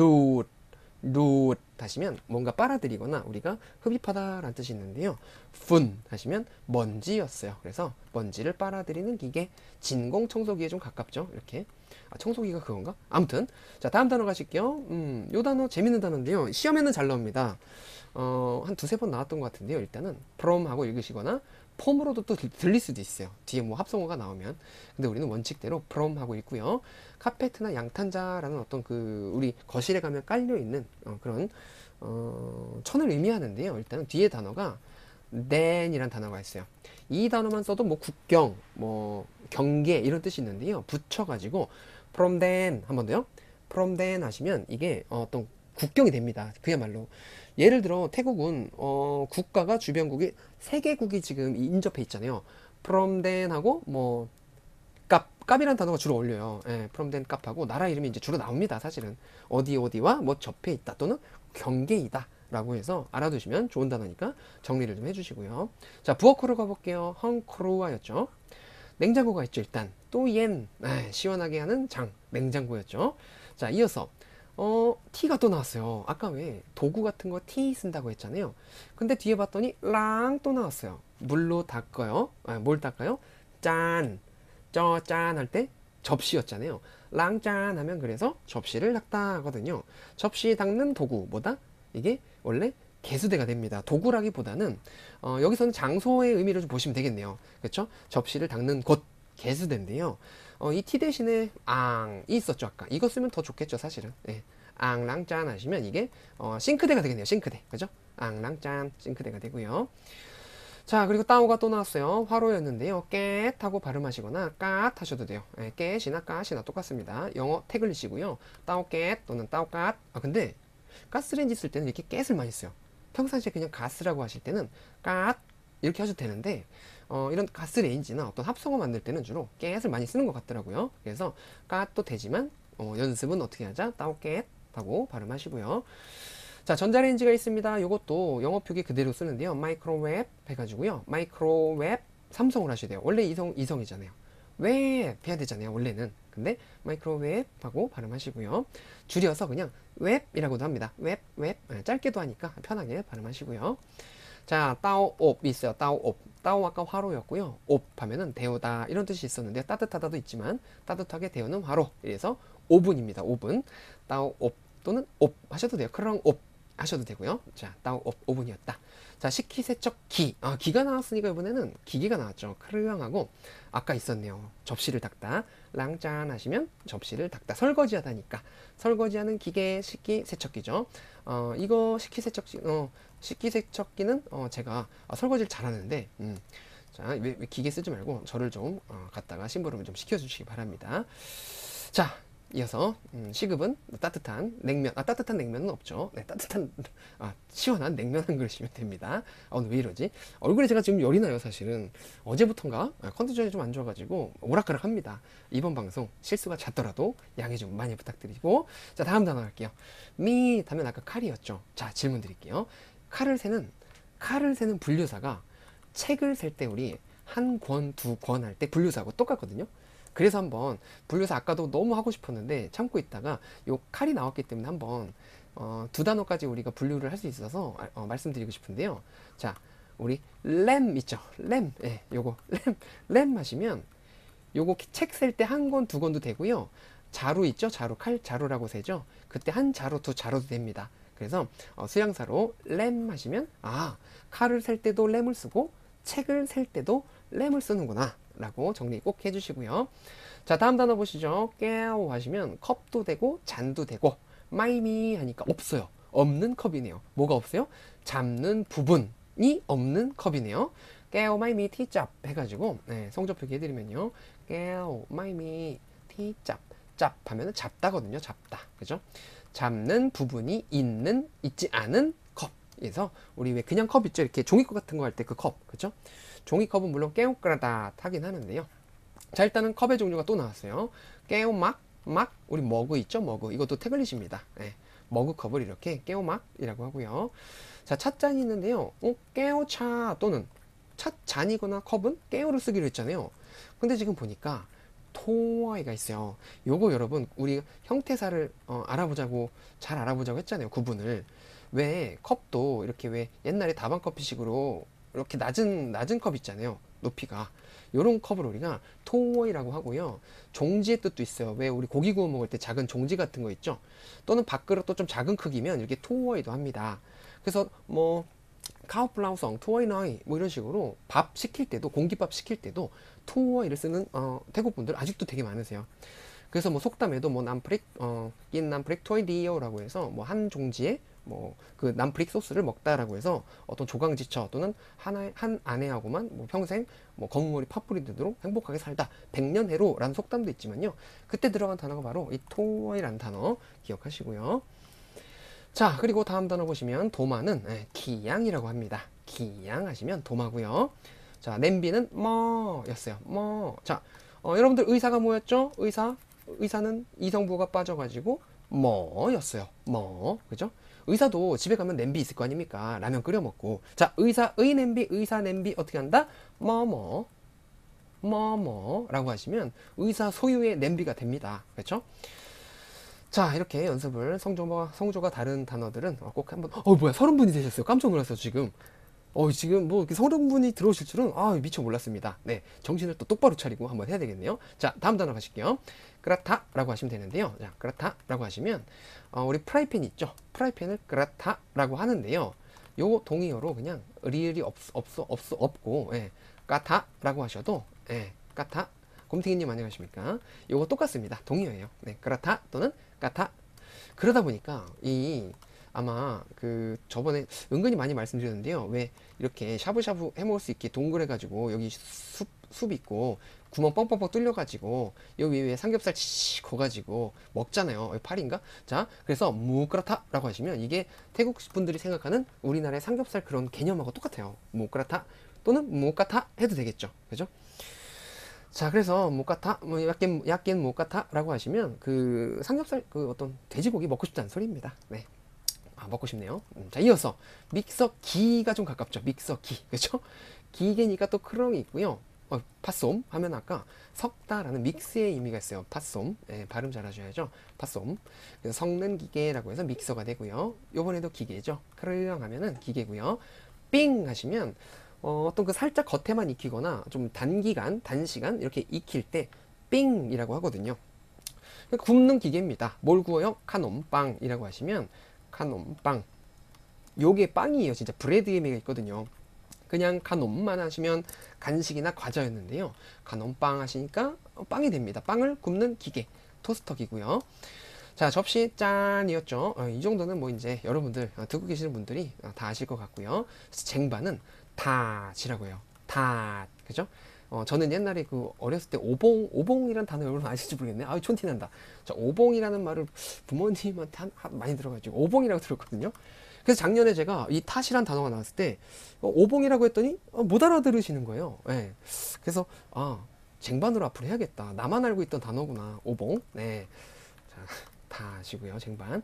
룻 하시면 뭔가 빨아들이거나 우리가 흡입하다 라는 뜻이 있는데요. 푼 하시면 먼지였어요. 그래서 먼지를 빨아들이는 기계, 진공청소기에 좀 가깝죠. 이렇게. 청소기가 그건가? 아무튼 자, 다음 단어 가실게요. 요 단어 재밌는 단어인데요. 시험에는 잘 나옵니다. 한 두세 번 나왔던 것 같은데요. 일단은 from 하고 읽으시거나 폼으로도 또 들릴 수도 있어요. 뒤에 뭐 합성어가 나오면. 근데 우리는 원칙대로 from 하고 있고요. 카페트나 양탄자라는 어떤 그 우리 거실에 가면 깔려 있는 그런 천을 의미하는데요. 일단은 뒤에 단어가 than이란 단어가 있어요. 이 단어만 써도 뭐 국경, 뭐 경계 이런 뜻이 있는데요. 붙여가지고 from then 한 번 더요. from then 하시면 이게 어떤 국경이 됩니다. 그야말로 예를 들어 태국은 국가가 주변국이 3개국이 지금 인접해 있잖아요. from then 하고 뭐 값이라는 단어가 주로 어울려요. from then 값하고 나라 이름이 이제 주로 나옵니다. 사실은 어디와 뭐 접해 있다 또는 경계이다 라고 해서 알아두시면 좋은 단어니까 정리를 좀 해주시고요. 자, 부어크로 가볼게요. 헝크로아였죠. 냉장고가 있죠. 일단 또옌 시원하게 하는 장 냉장고였죠. 자, 이어서 T가 또 나왔어요. 아까 왜 도구 같은 거 T 쓴다고 했잖아요. 근데 뒤에 봤더니 랑 또 나왔어요. 물로 닦아요. 뭘 닦아요? 짠. 짠 할 때 접시였잖아요. 랑짠 하면 그래서 접시를 닦다 하거든요. 접시 닦는 도구 뭐다? 이게 원래 개수대가 됩니다. 도구라기보다는 여기서는 장소의 의미를 좀 보시면 되겠네요. 그렇죠? 접시를 닦는 곳 개수대인데요. 이 T 대신에 앙이 있었죠. 아까 이거 쓰면 더 좋겠죠. 사실은. 예. 앙랑짠 하시면 이게 싱크대가 되겠네요. 싱크대. 그죠? 앙랑짠 싱크대가 되고요. 자, 그리고 따오가 또 나왔어요. 화로였는데요. 깻 하고 발음하시거나 까 하셔도 돼요. 예, 깻이나 까시나 똑같습니다. 영어 태글리시고요. 따오깻 또는 따오까. 근데 가스레인지 쓸 때는 이렇게 깻을 많이 써요. 평상시에 그냥 가스라고 하실 때는 까 이렇게 하셔도 되는데 이런 가스레인지나 어떤 합성어 만들 때는 주로 깻을 많이 쓰는 것 같더라고요. 그래서 까도 되지만 연습은 어떻게 하자? 따오깻 하고 발음하시고요. 자, 전자레인지가 있습니다. 이것도 영어 표기 그대로 쓰는데요. 마이크로웹 해가지고요. 마이크로웹 삼성을 하셔야 돼요. 원래 이성이잖아요. 웹 해야 되잖아요. 원래는. 근데 마이크로웹 하고 발음하시고요. 줄여서 그냥 웹이라고도 합니다. 웹. 짧게도 하니까 편하게 발음하시고요. 자, 따오옵 있어요. 따오옵. 따오 아까 화로였고요. 옵 하면은 데우다 이런 뜻이 있었는데 따뜻하다도 있지만 따뜻하게 데우는 화로. 이래서 오븐입니다. 오븐. 따오옵 또는 옵 하셔도 돼요. 크랑 옵 하셔도 되고요. 자, 따오 오븐이었다. 자, 식기세척기. 기가 나왔으니까 이번에는 기계가 나왔죠. 크르랑하고 아까 있었네요. 접시를 닦다. 랑짠 하시면 접시를 닦다. 설거지하다니까. 설거지하는 기계 식기세척기죠. 이거 식기세척기는 제가 설거지를 잘하는데 자, 왜 기계 쓰지 말고 저를 좀 갖다가 심부름을 좀 시켜주시기 바랍니다. 자, 이어서 시급은 따뜻한 냉면. 따뜻한 냉면은 없죠. 네, 따뜻한 시원한 냉면 한 그릇이면 됩니다. 오늘 왜 이러지? 얼굴에 제가 지금 열이 나요. 사실은 어제부턴가 컨디션이 좀 안 좋아가지고 오락가락합니다. 이번 방송 실수가 잦더라도 양해 좀 많이 부탁드리고. 자, 다음 단어 할게요. 미 하면 아까 칼이었죠. 자, 질문 드릴게요. 칼을 세는 분류사가 책을 셀 때 우리 한 권, 두 권 할 때 분류사하고 똑같거든요. 그래서 한번 분류사 아까도 너무 하고 싶었는데 참고 있다가 요 칼이 나왔기 때문에 한번 두 단어까지 우리가 분류를 할 수 있어서 말씀드리고 싶은데요. 자, 우리 램 있죠. 램. 예, 요거 램 하시면 요거 책 셀 때 한 권, 두 권도 되고요. 자루 있죠. 자루, 칼 자루라고 세죠. 그때 한 자루, 두 자루도 됩니다. 그래서 수양사로 램 하시면 칼을 셀 때도 램을 쓰고 책을 셀 때도 램을 쓰는구나 라고 정리 꼭 해주시고요. 자, 다음 단어 보시죠. 깨오 하시면 컵도 되고 잔도 되고 마이미 하니까 없어요. 없는 컵이네요. 뭐가 없어요? 잡는 부분이 없는 컵이네요. 깨오 마이미 티짭 해가지고 성적 표기 해드리면요. 깨오 마이미 티짭. 짭 하면은 잡다거든요. 잡다. 그죠? 잡는 부분이 있지 않은 컵. 그래서 우리 왜 그냥 컵 있죠? 이렇게 종이컵 같은 거 할 때 그 컵. 그죠? 종이컵은 물론 깨우까라다 하긴 하는데요. 자, 일단은 컵의 종류가 또 나왔어요. 깨우막, 우리 머그 있죠? 머그. 이것도 태글릿입니다. 머그컵을 이렇게 깨우막이라고 하고요. 자, 찻잔이 있는데요. 깨우차 또는 찻잔이거나 컵은 깨우를 쓰기로 했잖아요. 근데 지금 보니까 토어이가 있어요. 요거 여러분 우리 형태사를 잘 알아보자고 했잖아요. 구분을. 왜 컵도 이렇게 왜 옛날에 다방커피식으로 이렇게 낮은 컵 있잖아요. 높이가. 요런 컵을 우리가 토어이라고 하고요. 종지의 뜻도 있어요. 왜 우리 고기 구워 먹을 때 작은 종지 같은 거 있죠. 또는 밥그릇도 좀 작은 크기면 이렇게 토어이도 합니다. 그래서 뭐 카우플라우성, 토어이너이 뭐 이런 식으로 밥 시킬 때도 공깃밥 시킬 때도 토어이를 쓰는 태국 분들 아직도 되게 많으세요. 그래서 뭐 속담에도 뭐 남프릭 인 남프릭 토이디오라고 해서 뭐 한 종지에 뭐 그 남프릭 소스를 먹다라고 해서 어떤 조강지처 또는 한 아내하고만 뭐 평생 뭐 검은 머리 팥뿌리들도록 행복하게 살다 100년해로라는 속담도 있지만요. 그때 들어간 단어가 바로 이 토어이라는 단어 기억하시고요. 자, 그리고 다음 단어 보시면 도마는 기양이라고 합니다. 기양 하시면 도마고요. 자, 냄비는 뭐였어요. 뭐. 자, 여러분들 의사가 뭐였죠? 의사는 이성부가 빠져가지고 뭐였어요. 뭐. 그죠? 의사도 집에 가면 냄비 있을 거 아닙니까? 라면 끓여 먹고. 자, 의사 냄비 어떻게 한다? 뭐 뭐뭐라고 하시면 의사 소유의 냄비가 됩니다. 그렇죠? 자, 이렇게 연습을 성조가 다른 단어들은 꼭 한번. 뭐야, 30분이 되셨어요. 깜짝 놀랐어요 지금. 지금 뭐 30분이 들어오실 줄은 미처 몰랐습니다. 네, 정신을 또 똑바로 차리고 한번 해야 되겠네요. 자, 다음 단어 가실게요. 그라타라고 하시면 되는데요. 자, 그라타라고 하시면 우리 프라이팬 있죠? 프라이팬을 그라타라고 하는데요. 요 동의어로 그냥 리을이 없고, 예, 까타라고 하셔도, 예, 까타. 곰탱이님 안녕하십니까? 요거 똑같습니다. 동의어예요. 네, 그라타 또는 까타. 그러다 보니까 아마 저번에 은근히 많이 말씀드렸는데요. 왜 이렇게 샤브샤브 해먹을 수 있게 동그래가지고 여기 숲 있고 구멍 뻥뻥뻥 뚫려가지고 여기 위에 삼겹살 치시 거가지고 먹잖아요. 여기 팔인가? 자, 그래서 무그라타라고 하시면 이게 태국 분들이 생각하는 우리나라의 삼겹살 그런 개념하고 똑같아요. 무그라타 또는 무까타 해도 되겠죠. 그죠? 자, 그래서 무까타, 약겐 무까타라고 하시면 삼겹살 어떤 돼지고기 먹고 싶다는 소리입니다. 네. 먹고 싶네요. 자, 이어서 믹서기가 좀 가깝죠. 믹서기. 그렇죠? 기계니까 또 크롱이 있고요. 팥솜 하면 아까 섞다라는 믹스의 의미가 있어요. 팥솜. 예, 발음 잘 하셔야죠. 팥솜. 그래서 섞는 기계라고 해서 믹서가 되고요. 요번에도 기계죠. 크르렁 하면은 기계고요. 삥 하시면 어떤 살짝 겉에만 익히거나 좀 단시간 이렇게 익힐 때 삥이라고 하거든요. 굽는 기계입니다. 뭘 구워요? 카놈빵이라고 하시면 카놈빵. 요게 빵이에요. 진짜 브레드의 의미가 있거든요. 그냥 카놈만 하시면 간식이나 과자였는데요. 카놈빵 하시니까 빵이 됩니다. 빵을 굽는 기계, 토스터기고요. 자, 접시 짠이었죠. 이 정도는 뭐 이제 여러분들 듣고 계시는 분들이 다 아실 것 같고요. 쟁반은 닷이라고 해요. 닷. 그죠? 저는 옛날에 어렸을 때 오봉이란 단어 여러분 아실지 모르겠네. 촌티난다. 자, 오봉이라는 말을 부모님한테 많이 들어가지고 오봉이라고 들었거든요. 그래서 작년에 제가 이 탓이란 단어가 나왔을 때 오봉이라고 했더니 못 알아들으시는 거예요. 네. 그래서 쟁반으로 앞으로 해야겠다. 나만 알고 있던 단어구나. 오봉. 네. 자, 탓이고요. 쟁반.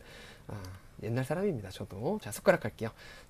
옛날 사람입니다. 저도. 자, 숟가락 할게요.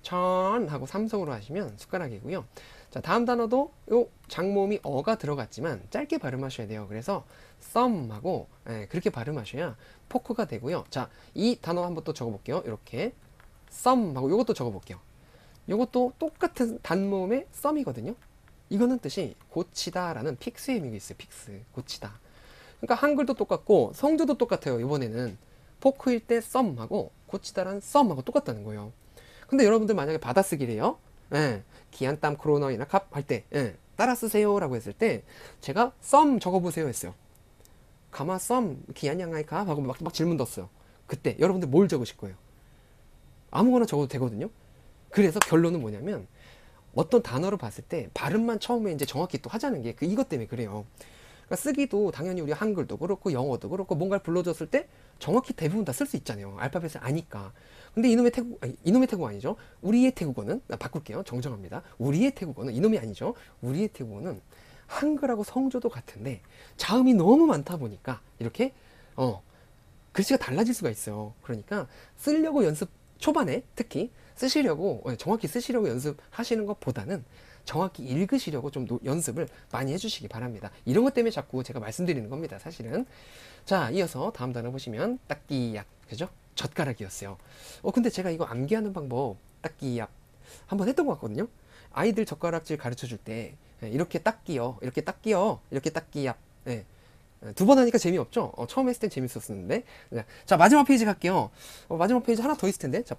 천 하고 삼성으로 하시면 숟가락이고요. 자, 다음 단어도 요 장모음이 어가 들어갔지만 짧게 발음하셔야 돼요. 그래서 썸하고 그렇게 발음하셔야 포크가 되고요. 자, 이 단어 한번 또 적어볼게요. 이렇게 썸하고 요것도 적어볼게요. 요것도 똑같은 단모음의 썸이거든요. 이거는 뜻이 고치다라는 픽스의 의미가 있어요. 픽스, 고치다. 그러니까 한글도 똑같고 성조도 똑같아요. 이번에는 포크일 때 썸하고 고치다라는 썸하고 똑같다는 거예요. 근데 여러분들 만약에 받아쓰기래요. 기안땀 크로너이나 캅 할 때 따라 쓰세요 라고 했을 때 제가 썸 적어보세요 했어요. 가마 썸 기안양아이 캅 하고 막 질문 뒀어요. 그때 여러분들 뭘 적으실 거예요? 아무거나 적어도 되거든요. 그래서 결론은 뭐냐면 어떤 단어를 봤을 때 발음만 처음에 이제 정확히 또 하자는 게 이것 때문에 그래요. 그러니까 쓰기도 당연히 우리 한글도 그렇고 영어도 그렇고 뭔가를 불러줬을 때 정확히 대부분 다 쓸 수 있잖아요. 알파벳을 아니까. 근데 이놈의 태국어 아니죠. 우리의 태국어는 바꿀게요. 정정합니다. 우리의 태국어는 이놈이 아니죠. 우리의 태국어는 한글하고 성조도 같은데 자음이 너무 많다 보니까 이렇게 글씨가 달라질 수가 있어요. 그러니까 쓰려고 연습 초반에 특히 쓰시려고 정확히 쓰시려고 연습하시는 것보다는 정확히 읽으시려고 좀 연습을 많이 해주시기 바랍니다. 이런 것 때문에 자꾸 제가 말씀드리는 겁니다. 사실은. 자, 이어서 다음 단어 보시면 딱기약. 그죠? 젓가락이었어요. 근데 제가 이거 암기하는 방법 딱기약 한번 했던 것 같거든요. 아이들 젓가락질 가르쳐 줄 때 이렇게 딱기요, 이렇게 딱기요, 이렇게 딱기약. 두 번 하니까 재미없죠? 처음 했을 땐 재밌었는데. 자, 마지막 페이지 갈게요. 마지막 페이지 하나 더 있을 텐데. 자,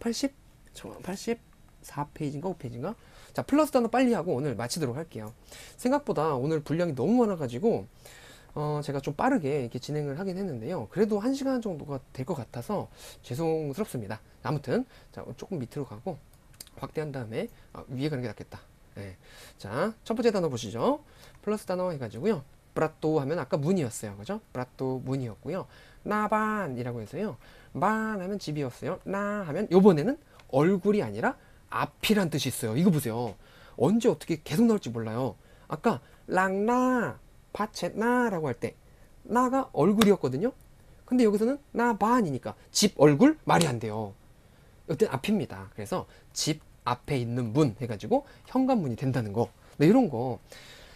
84페이지인가 5페이지인가? 자, 플러스 단어 빨리 하고 오늘 마치도록 할게요. 생각보다 오늘 분량이 너무 많아가지고 제가 좀 빠르게 이렇게 진행을 하긴 했는데요. 그래도 1시간 정도가 될 것 같아서 죄송스럽습니다. 아무튼 자, 조금 밑으로 가고 확대한 다음에 위에 가는 게 낫겠다. 자, 첫 번째 단어 보시죠. 플러스 단어 해가지고요. 브라또 하면 아까 문이었어요. 그죠? 브라또 문이었고요. 나반이라고 해서요. 반 하면 집이었어요. 나 하면 요번에는 얼굴이 아니라 앞이란 뜻이 있어요. 이거 보세요. 언제 어떻게 계속 나올지 몰라요. 아까 랑나 파체나라고 할 때 나가 얼굴이었거든요. 근데 여기서는 나반이니까 집 얼굴 말이 안 돼요. 이때 앞입니다. 그래서 집 앞에 있는 문 해가지고 현관문이 된다는 거. 네, 이런 거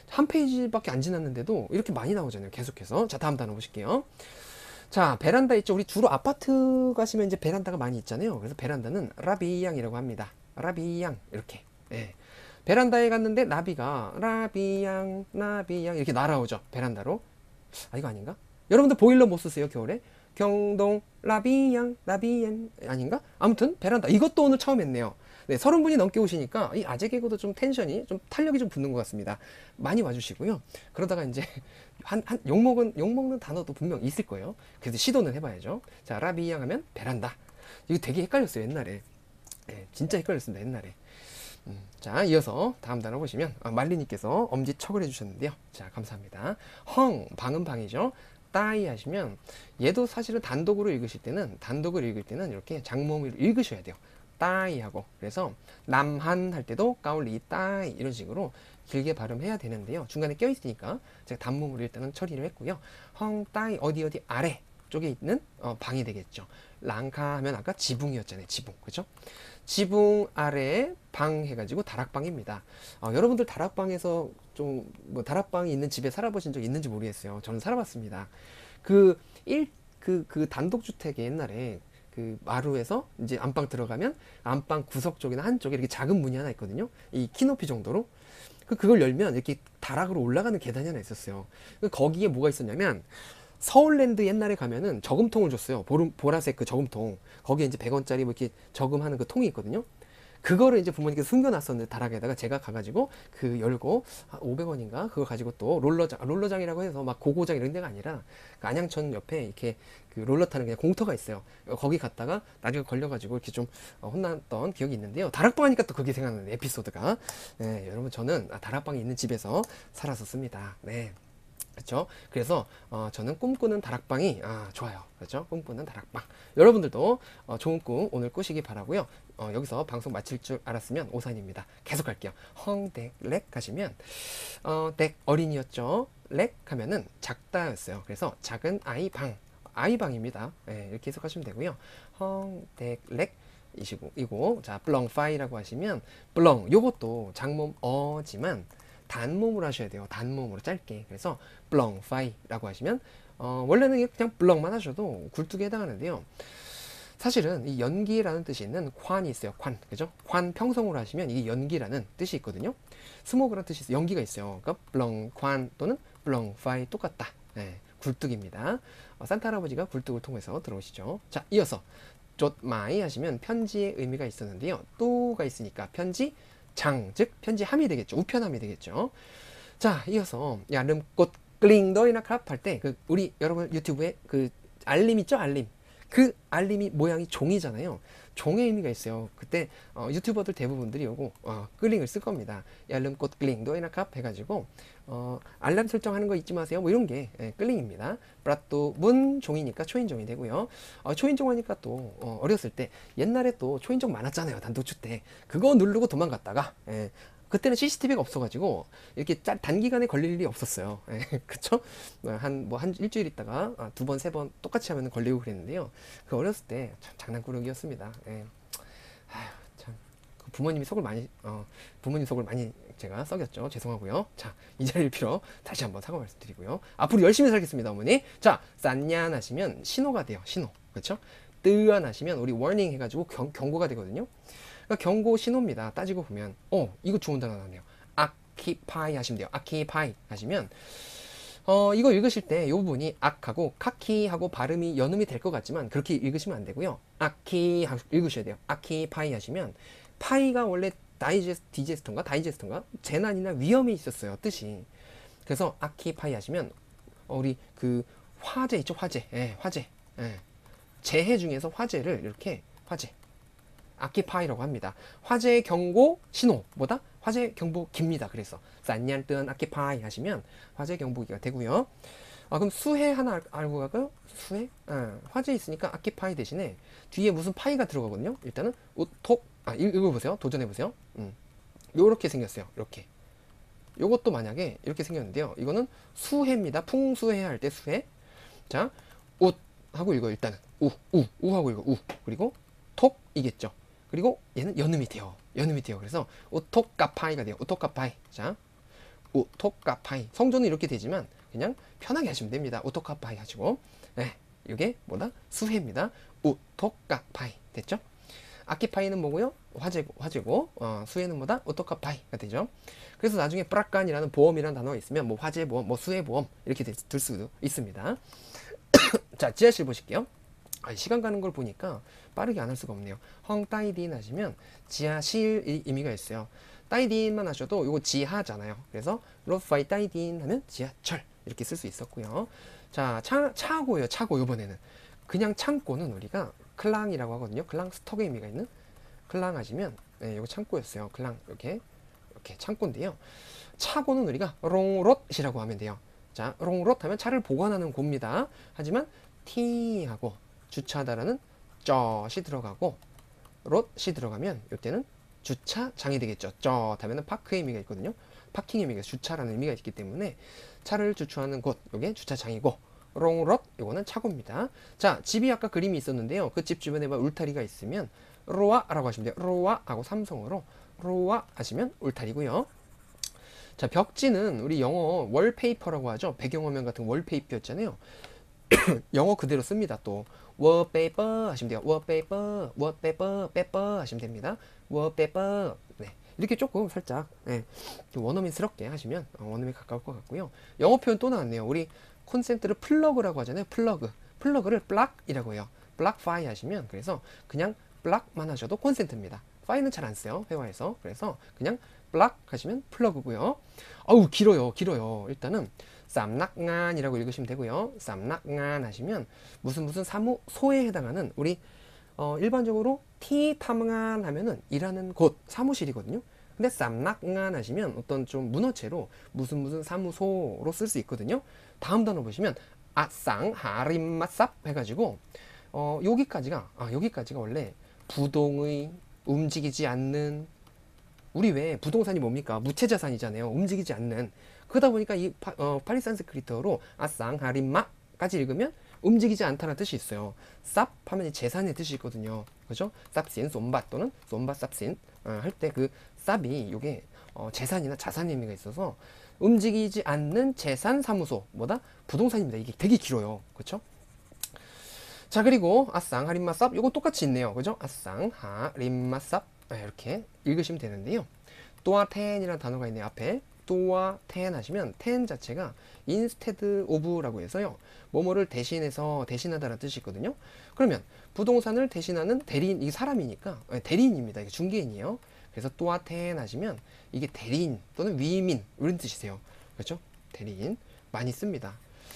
한 페이지밖에 안 지났는데도 이렇게 많이 나오잖아요. 계속해서. 자, 다음 단어 보실게요. 자, 베란다 있죠. 우리 주로 아파트 가시면 이제 베란다가 많이 있잖아요. 그래서 베란다는 라비앙이라고 합니다. 라비앙 이렇게. 예. 베란다에 갔는데 나비가 라비앙 나비앙 이렇게 날아오죠. 베란다로. 아, 이거 아닌가? 여러분들 보일러 못 쓰세요, 겨울에? 경동 라비앙 라비앙 아닌가? 아무튼 베란다 이것도 오늘 처음 했네요. 네, 30분이 넘게 오시니까 이 아재 개그도 좀 텐션이 좀 탄력이 좀 붙는 것 같습니다. 많이 와주시고요. 그러다가 이제 한 욕먹는 단어도 분명 있을 거예요. 그래서 시도는 해봐야죠. 자, 라비앙 하면 베란다. 이거 되게 헷갈렸어요, 옛날에. 네, 진짜 헷갈렸습니다, 옛날에. 자, 이어서 다음 단어 보시면 말리님께서 엄지척을 해주셨는데요. 자, 감사합니다. 헝, 방은 방이죠. 따이 하시면 얘도 사실은 단독으로 읽으실 때는 이렇게 장모음을 읽으셔야 돼요. 따이 하고 그래서 남한 할 때도 까울리 따이 이런 식으로 길게 발음해야 되는데요. 중간에 껴있으니까 제가 단모음으로 일단은 처리를 했고요. 헝 따이 어디 아래 쪽에 있는 방이 되겠죠. 랑카 하면 아까 지붕이었잖아요. 지붕 그죠? 지붕 아래에 방 해가지고 다락방입니다. 여러분들 다락방에서 좀 뭐 다락방이 있는 집에 살아보신 적 있는지 모르겠어요. 저는 살아봤습니다. 그 단독주택에 옛날에 그 마루에서 이제 안방 들어가면 안방 구석 쪽이나 한쪽에 이렇게 작은 문이 하나 있거든요. 이 키높이 정도로. 그걸 열면 이렇게 다락으로 올라가는 계단이 하나 있었어요. 거기에 뭐가 있었냐면 서울랜드 옛날에 가면은 저금통을 줬어요. 보라색 그 저금통. 거기에 이제 100원짜리 뭐 이렇게 저금하는 그 통이 있거든요. 그거를 이제 부모님께서 숨겨놨었는데 다락에다가 제가 가가지고 그 열고 500원인가 그걸 가지고 또 롤러장이라고 해서 막 고고장 이런 데가 아니라 그 안양천 옆에 이렇게 그 롤러 타는 그냥 공터가 있어요. 거기 갔다가 나중에 걸려가지고 이렇게 좀 혼났던 기억이 있는데요. 다락방 하니까 또 그게 생각나는 에피소드가. 네, 여러분 저는 다락방이 있는 집에서 살았었습니다. 네. 그렇죠. 그래서 저는 꿈꾸는 다락방이 좋아요. 그렇죠. 꿈꾸는 다락방. 여러분들도 좋은 꿈 오늘 꾸시기 바라고요. 여기서 방송 마칠 줄 알았으면 오산입니다. 계속 갈게요. 헝덱렉 가시면 덱 어린이였죠. 렉 하면은 작다였어요. 그래서 작은 아이방입니다. 네, 이렇게 해석하시면 되고요. 헝덱렉 이고 자 블렁파이라고 하시면 블렁 요것도 장몸 어지만 단몸으로 하셔야 돼요. 단몸으로 짧게. 그래서 블렁파이라고 하시면 원래는 그냥 블렁만 하셔도 굴뚝에 해당하는데요. 사실은 이 연기라는 뜻이 있는 콴이 있어요. 콴. 그죠? 콴 평성으로 하시면 이게 연기라는 뜻이 있거든요. 스모그라는 뜻이 있어요. 연기가 있어요. 그러니까 블렁 콴 또는 블렁파이 똑같다. 네, 굴뚝입니다. 산타 할아버지가 굴뚝을 통해서 들어오시죠. 자, 이어서 좆마이 하시면 편지의 의미가 있었는데요. 또가 있으니까 편지 장, 즉 편지함이 되겠죠. 우편함이 되겠죠. 자, 이어서 야름꽃 글링더이나 크랍 할 때 그 우리 여러분 유튜브에 그 알림 있죠? 알림. 그 알림이 모양이 종이잖아요. 종의 의미가 있어요. 그때 유튜버들 대부분들이 요거 끌링을 쓸 겁니다. 야름꽃 글링더이나 크랍 해가지고 알람 설정하는 거 잊지 마세요. 뭐 이런 게 끌링입니다. 브라또 문 종이니까 초인종이 되고요. 초인종 하니까 또 어렸을 때 옛날에 또 초인종 많았잖아요. 단독주 때 그거 누르고 도망갔다가 그때는 CCTV가 없어가지고 이렇게 단기간에 걸릴 일이 없었어요. 그쵸? 한 일주일 있다가 두 번, 세 번 똑같이 하면 걸리고 그랬는데요. 그 어렸을 때 참 장난꾸러기였습니다. 아휴, 참. 부모님 속을 많이 제가 썩였죠. 죄송하고요. 자, 이 자리를 빌어 다시 한번 사과 말씀드리고요. 앞으로 열심히 살겠습니다, 어머니. 자, 싼냔 하시면 신호가 돼요. 신호. 그쵸? 뜨안 하시면 우리 워닝 해가지고 경고가 되거든요. 그러니까 경고 신호입니다. 따지고 보면 이거 좋은 단어 나왔네요. 아키파이 하시면 돼요. 아키파이 하시면 이거 읽으실 때 이 부분이 악하고 카키하고 발음이 연음이 될 것 같지만 그렇게 읽으시면 안 되고요. 아키 읽으셔야 돼요. 아키파이 하시면 파이가 원래 다이제스터인가 재난이나 위험이 있었어요. 뜻이. 그래서 아키파이 하시면 우리 그 화재 있죠. 화재. 화재. 재해 중에서 화재를 이렇게 아키파이라고 합니다. 화재 경고 신호보다 화재 경보기입니다. 그래서 싼냔 뜨한 아키파이 하시면 화재 경보기가 되고요. 그럼 수해 하나 알고 가고요. 수해? 화재 있으니까 아키파이 대신에 뒤에 무슨 파이가 들어가거든요. 일단은 우톡 읽어보세요. 도전해보세요. 요렇게 생겼어요. 이렇게. 요것도 만약에 이렇게 생겼는데요. 이거는 수해입니다. 풍수해 할 때 수해. 자, 웃 하고 읽어 일단은 우 하고 읽어 우. 그리고 톡 이겠죠. 그리고 얘는 연음이 돼요. 그래서 우토카파이가 돼요. 우토카파이. 자, 우토카파이. 성조는 이렇게 되지만 그냥 편하게 하시면 됩니다. 우토카파이 하시고. 네, 이게 뭐다? 수해입니다. 우토카파이. 됐죠? 아키파이는 뭐고요? 화재고, 수해는 뭐다? 우토카파이가 되죠. 그래서 나중에 브라칸이라는 보험이라는 단어가 있으면 뭐 화재 보험, 뭐 수해 보험 이렇게 들 수도 있습니다. 자, 지하실 보실게요. 시간 가는 걸 보니까 빠르게 안 할 수가 없네요. 헝따이딘 하시면 지하실 의미가 있어요. 따이딘만 하셔도 이거 지하잖아요. 그래서 로파이 따이딘 하면 지하철 이렇게 쓸 수 있었고요. 자, 차고예요. 차고 이번에는 그냥 창고는 우리가 클랑이라고 하거든요. 클랑 스톡의 의미가 있는 클랑 하시면 네, 이거 창고였어요. 클랑 이렇게 창고인데요. 차고는 우리가 롱롯이라고 하면 돼요. 자, 롱롯 하면 차를 보관하는 곳입니다. 하지만 T하고 주차하다라는 쩌시 들어가고 롯이 들어가면 이때는 주차장이 되겠죠. 쩌 하면은 파크의 의미가 있거든요. 파킹의 의미가 주차라는 의미가 있기 때문에 차를 주차하는 곳, 이게 주차장이고 롱롯, 이거는 차고입니다. 자, 집이 아까 그림이 있었는데요. 그 집 주변에 울타리가 있으면 로아라고 하시면 돼요. 로아하고 삼성으로 로아 하시면 울타리고요. 자, 벽지는 우리 영어 월페이퍼라고 하죠. 배경화면 같은 월페이퍼였잖아요. 영어 그대로 씁니다. 또 wallpaper 하시면 돼요. wallpaper, wallpaper, paper 하시면 됩니다. wallpaper. 네. 이렇게 조금 살짝 원어민스럽게 하시면 원어민 가까울 것 같고요. 영어 표현 또 나왔네요. 우리 콘센트를 플러그라고 하잖아요. 플러그를 블락이라고 해요. 블락파이 하시면 그래서 그냥 블락만 하셔도 콘센트입니다. 파이는 잘 안 써요. 회화에서. 그래서 그냥 블락 하시면 플러그고요. 어우, 길어요. 일단은 쌈낙간이라고 읽으시면 되고요. 쌈낙간 하시면 무슨 사무소에 해당하는 우리 일반적으로 티탐간 하면은 일하는 곳 사무실이거든요. 근데 쌈낙간 하시면 어떤 좀 문어체로 무슨 사무소로 쓸 수 있거든요. 다음 단어 보시면 아쌍 하림마쌉 해가지고 여기까지가 원래 부동의 움직이지 않는, 우리 왜 부동산이 뭡니까? 무체자산이잖아요. 움직이지 않는. 그러다 보니까 이 팔리 산스크리트어로 아쌍 하림마까지 읽으면 움직이지 않다는 뜻이 있어요. 쌉 하면 재산의 뜻이 있거든요. 그죠? 쌉신, 쏨밭 또는 쏨밭 쌉신 할 때 그 쌉이 이게 재산이나 자산의 의미가 있어서 움직이지 않는 재산 사무소, 뭐다? 부동산입니다. 이게 되게 길어요. 그렇죠? 자, 그리고 아쌍 하림마쌉 이거 똑같이 있네요. 그죠? 아쌍 하림마쌉 이렇게 읽으시면 되는데요. 또아텐이라는 단어가 있네요. 앞에 또아텐 하시면 텐 자체가 instead of라고 해서요. 뭐뭐를 대신해서 대신하다라는 뜻이 있거든요. 그러면 부동산을 대신하는 대리인, 이 사람이니까 대리인입니다. 이게 중개인이에요. 그래서 또아텐 하시면 이게 대리인 또는 위민 이런 뜻이세요. 그렇죠? 대리인 많이 씁니다.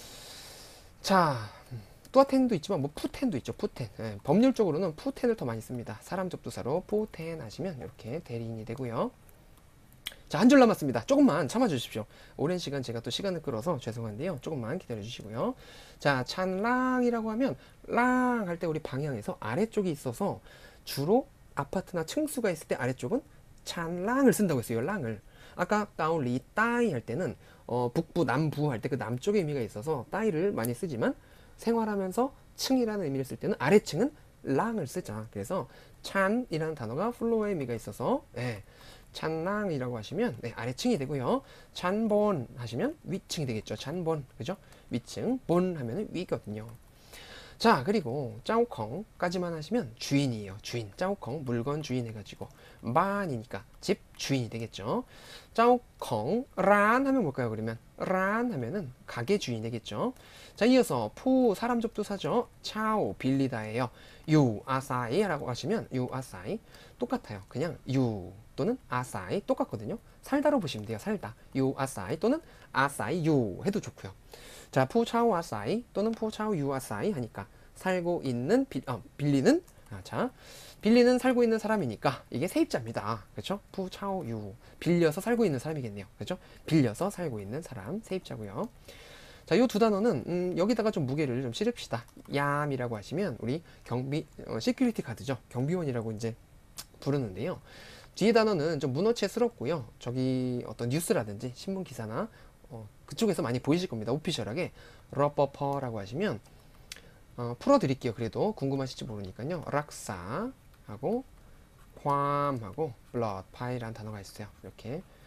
자, 또아텐도 있지만 뭐 푸텐도 있죠. 푸텐. 법률적으로는 푸텐을 더 많이 씁니다. 사람 접두사로 푸텐 하시면 이렇게 대리인이 되고요. 자, 한 줄 남았습니다. 조금만 참아 주십시오. 오랜 시간 제가 또 시간을 끌어서 죄송한데요. 조금만 기다려 주시고요. 자, 찬랑이라고 하면 랑 할 때 우리 방향에서 아래쪽이 있어서 주로 아파트나 층수가 있을 때 아래쪽은 찬랑을 쓴다고 했어요. 랑을. 아까 따올리 따이 할 때는 북부 남부 할 때 그 남쪽의 의미가 있어서 따이를 많이 쓰지만 생활하면서 층이라는 의미를 쓸 때는 아래층은 랑을 쓰자. 그래서 찬이라는 단어가 플로어의 의미가 있어서 찬랑이라고 하시면 아래층이 되고요. 찬본 하시면 위층이 되겠죠. 찬본, 그죠? 위층, 본 하면은 위거든요. 자, 그리고 짜오컹까지만 하시면 주인이에요. 주인. 짜오컹 물건 주인 해가지고 만이니까 집 주인이 되겠죠. 짜오컹 란 하면 뭘까요? 그러면 란 하면은 가게 주인 되겠죠. 자, 이어서 푸 사람 접두사죠. 차오 빌리다예요. 유 아사이라고 하시면 유 아사이 똑같아요. 그냥 유 또는 아사이 똑같거든요. 살다로 보시면 돼요. 살다. 유 아사이 또는 아사이 유 해도 좋고요. 자, 푸차오 아사이 또는 푸차오 유 아사이 하니까 살고 있는 빌리는 자, 빌리는 살고 있는 사람이니까 이게 세입자입니다. 그렇죠? 푸차오 유 빌려서 살고 있는 사람이겠네요. 그렇죠? 빌려서 살고 있는 사람 세입자고요. 자, 요 두 단어는 여기다가 좀 무게를 좀 실읍시다. 얌이라고 하시면 우리 시큐리티 가드죠. 경비원이라고 이제 부르는데요. 뒤에 단어는 좀 문어체스럽고요. 저기 어떤 뉴스라든지 신문 기사나 그쪽에서 많이 보이실 겁니다. 오피셜하게 러퍼퍼라고 하시면 풀어드릴게요. 그래도 궁금하실지 모르니까요. 락사하고 팜하고 블러드 파이라는 단어가 있어요. 이렇게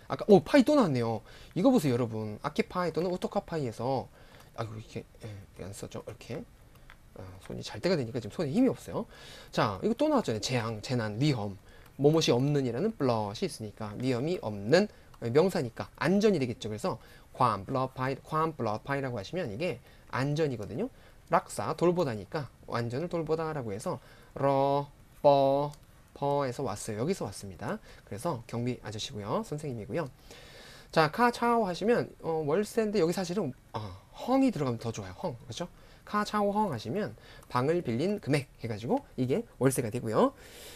아까 파이 또 나왔네요. 이거 보세요 여러분. 아키파이 또는 오토카파이에서 아이고 이게 안 썼죠. 이렇게 손이 잘 때가 되니까 지금 손에 힘이 없어요. 자, 이거 또 나왔잖아요. 재앙, 재난, 위험. 뭐뭇이 없는이라는 플러시 있으니까 위험이 없는 명사니까 안전이 되겠죠. 그래서 괌 플러파이라고 하시면 이게 안전이거든요. 락사 돌보다니까 안전을 돌보다라고 해서 퍼에서 왔어요. 여기서 왔습니다. 그래서 경비 아저씨고요. 선생님이고요. 자, 카차오 하시면 월세인데 여기 사실은 헝이 들어가면 더 좋아요. 헝. 그렇죠? 카차오 헝 하시면 방을 빌린 금액 해가지고 이게 월세가 되고요.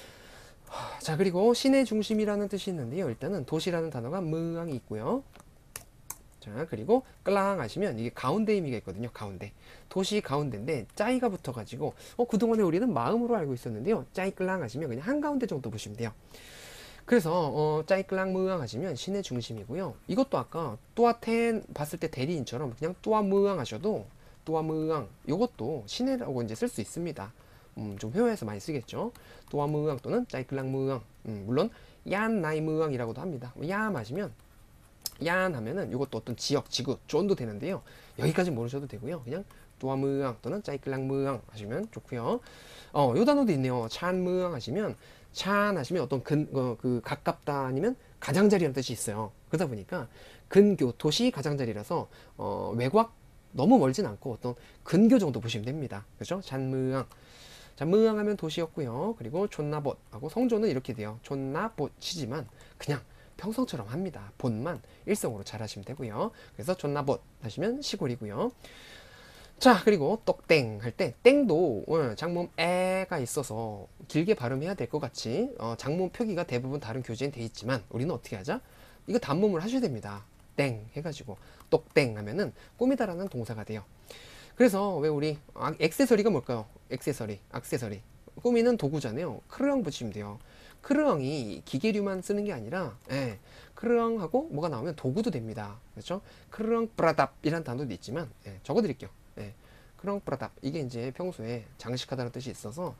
자, 그리고 시내 중심이라는 뜻이 있는데요. 일단은 도시라는 단어가 무항이 있고요. 자, 그리고 끌랑 하시면 이게 가운데 의미가 있거든요. 가운데. 도시 가운데인데 짜이가 붙어가지고 그동안에 우리는 마음으로 알고 있었는데요. 짜이 끌랑 하시면 그냥 한가운데 정도 보시면 돼요. 그래서 짜이 끌랑 무항 하시면 시내 중심이고요. 이것도 아까 또아텐 봤을 때 대리인처럼 그냥 또아 무항 하셔도 또아 무항 요것도 시내라고 이제 쓸 수 있습니다. 좀 회화에서 많이 쓰겠죠. 또아 무항 또는 짜이 끌랑 무항. 물론 얀 나이 무항이라고도 합니다. 야 마시면 얀 하면은 이것도 어떤 지역, 지구, 존도 되는데요. 여기까지 모르셔도 되고요. 그냥 또아무앙 또는 짜이클랑무앙 하시면 좋고요. 요 단어도 있네요. 찬무앙 하시면 찬 하시면 어떤 그 가깝다 아니면 가장자리라는 뜻이 있어요. 그러다 보니까 근교, 도시 가장자리라서 외곽 너무 멀진 않고 어떤 근교 정도 보시면 됩니다. 그렇죠? 찬무앙. 자, 무앙 하면 도시였고요. 그리고 촌나봇 하고 성조는 이렇게 돼요. 촌나봇이지만 그냥 평성처럼 합니다. 본만 일성으로 잘 하시면 되고요. 그래서 존나봇 하시면 시골이고요. 자, 그리고 똑땡 할 때 땡도 장문 에가 있어서 길게 발음해야 될 것 같이 장문 표기가 대부분 다른 교재엔 돼 있지만 우리는 어떻게 하자? 이거 단문을 하셔야 됩니다. 땡 해가지고 똑땡 하면은 꾸미다라는 동사가 돼요. 그래서 왜 우리 액세서리가 뭘까요? 액세서리 꾸미는 도구잖아요. 크르엉 붙이면 돼요. 크르엉이 기계류만 쓰는 게 아니라 크르엉하고 뭐가 나오면 도구도 됩니다. 그렇죠? 크르엉 브라답이라는 단어도 있지만 적어드릴게요. 크르엉 브라답 이게 이제 평소에 장식하다는 뜻이 있어서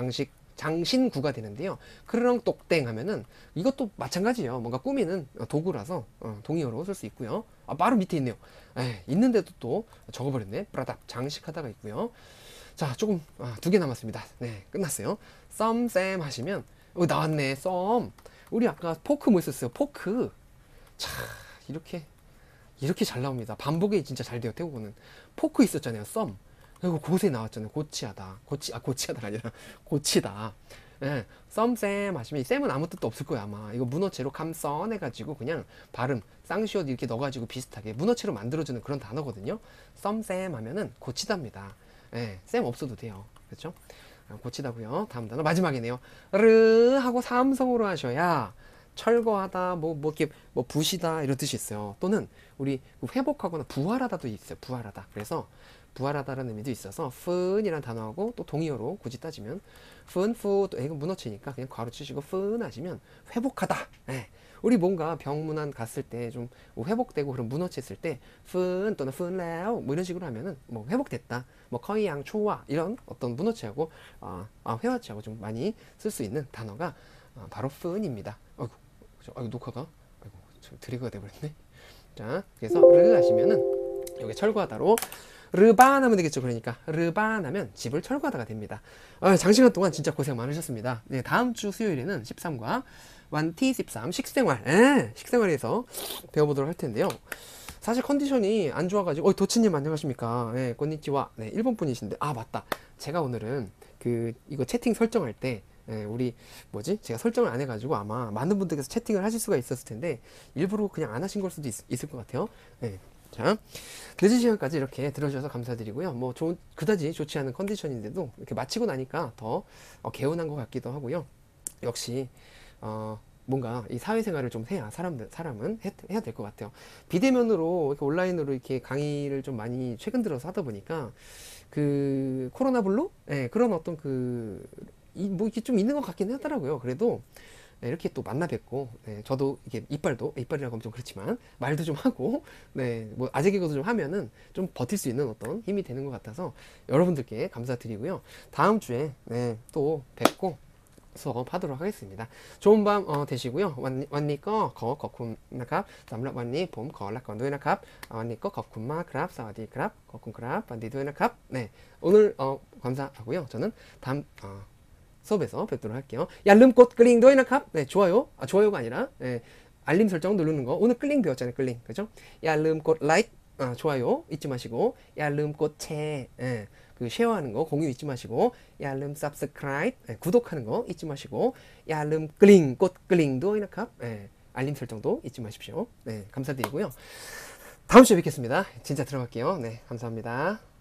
장신구가 되는데요. 크르엉 똑땡 하면은 이것도 마찬가지예요. 뭔가 꾸미는 도구라서 동의어로 쓸 수 있고요. 바로 밑에 있네요. 있는데도 또 적어버렸네. 브라답 장식하다가 있고요. 자, 조금 2개 남았습니다. 네, 끝났어요. 썸쌤 하시면 나왔네. 썸. 우리 아까 포크 뭐 있었어요? 포크. 자, 이렇게 잘 나옵니다. 반복이 진짜 잘 돼요. 태국어는 포크 있었잖아요. 썸. 그리고 곳에 나왔잖아요. 고치하다. 고치하다가 아니라 고치다. 예, 썸쌤 하시면 이 쌤은 아무 뜻도 없을 거예요 아마. 이거 문어체로 감썬 해가지고 그냥 발음 쌍시옷 이렇게 넣어가지고 비슷하게 문어체로 만들어주는 그런 단어거든요. 썸쌤 하면은 고치답니다. 예, 쌤 없어도 돼요. 그렇죠? 고치다고요. 다음 단어 마지막이네요. 르 하고 삼성으로 하셔야 철거하다, 뭐 이렇게 뭐 부시다 이런 뜻이 있어요. 또는 우리 회복하거나 부활하다도 있어요. 부활하다. 그래서 부활하다라는 의미도 있어서 푼이라는 단어하고 또 동의어로 굳이 따지면 푼 이거 문어치니까 그냥 괄호 치시고 푼 하시면 회복하다. 예. 우리 뭔가 병문안 갔을 때 좀 회복되고 그런 문어치 했을 때 푼 또는 푼레오 뭐 이런 식으로 하면은 뭐 회복됐다. 뭐 커이양 초와 이런 어떤 문어치하고 회화치하고 좀 많이 쓸 수 있는 단어가 바로 푼입니다. 아이고 녹화가 드래그가 돼버렸네. 자, 그래서 르 하시면은 여기 철거하다로 르반 하면 되겠죠. 그러니까 르반 하면 집을 철거하다가 됩니다. 장시간 동안 진짜 고생 많으셨습니다. 네, 다음 주 수요일에는 13과 완티 13 식생활 식생활에서 배워보도록 할 텐데요. 사실 컨디션이 안 좋아가지고 도치님 안녕하십니까. 네, konnichiwa. 네, 일본 분이신데 맞다. 제가 오늘은 이거 채팅 설정할 때 우리 제가 설정을 안 해가지고 아마 많은 분들께서 채팅을 하실 수가 있었을 텐데 일부러 그냥 안 하신 걸 수도 있을 것 같아요. 네. 자, 늦은 시간까지 이렇게 들어주셔서 감사드리고요. 뭐 그다지 좋지 않은 컨디션인데도 이렇게 마치고 나니까 더 개운한 것 같기도 하고요. 역시 뭔가 이 사회생활을 좀 해야 사람은 해야 될 것 같아요. 비대면으로 이렇게 온라인으로 이렇게 강의를 좀 많이 최근 들어서 하다 보니까 코로나 블루? 그런 어떤 뭐 이게 좀 있는 것 같긴 하더라고요. 그래도 이렇게 또 만나 뵙고 저도 이게 이빨이라고 하면 좀 그렇지만 말도 좀 하고 뭐 아재 개그도 좀 하면은 좀 버틸 수 있는 어떤 힘이 되는 것 같아서 여러분들께 감사드리고요. 다음 주에 또 뵙고 수업하도록 하겠습니다. 좋은 밤 되시고요.วันนี้ก็ขอบคุณนะครับสำหรับวันนี้ผมขอลาก่อนด้วยนะครับ วันนี้ก็ขอบคุณมากครับ สวัสดีครับ ขอบคุณครับ วันดีด้วยนะครับ. 네, 오늘 감사하고요. 저는 다음 수업에서 뵙도록 할게요. 얄름꽃 끌링도이나캅. 네, 좋아요. 좋아요가 아니라 알림 설정 누르는 거. 오늘 끌링 배웠잖아요. 끌링. 그죠? 얄름꽃 라이크. 좋아요 잊지 마시고. 얄름꽃 채. 그 쉐어하는 거 공유 잊지 마시고. 얄름 subscribe. 구독하는 거 잊지 마시고. 얄름 끌링 꽃 끌링도이나캅. 알림 설정도 잊지 마십시오. 네, 감사드리고요. 다음 주에 뵙겠습니다. 진짜 들어갈게요. 네, 감사합니다.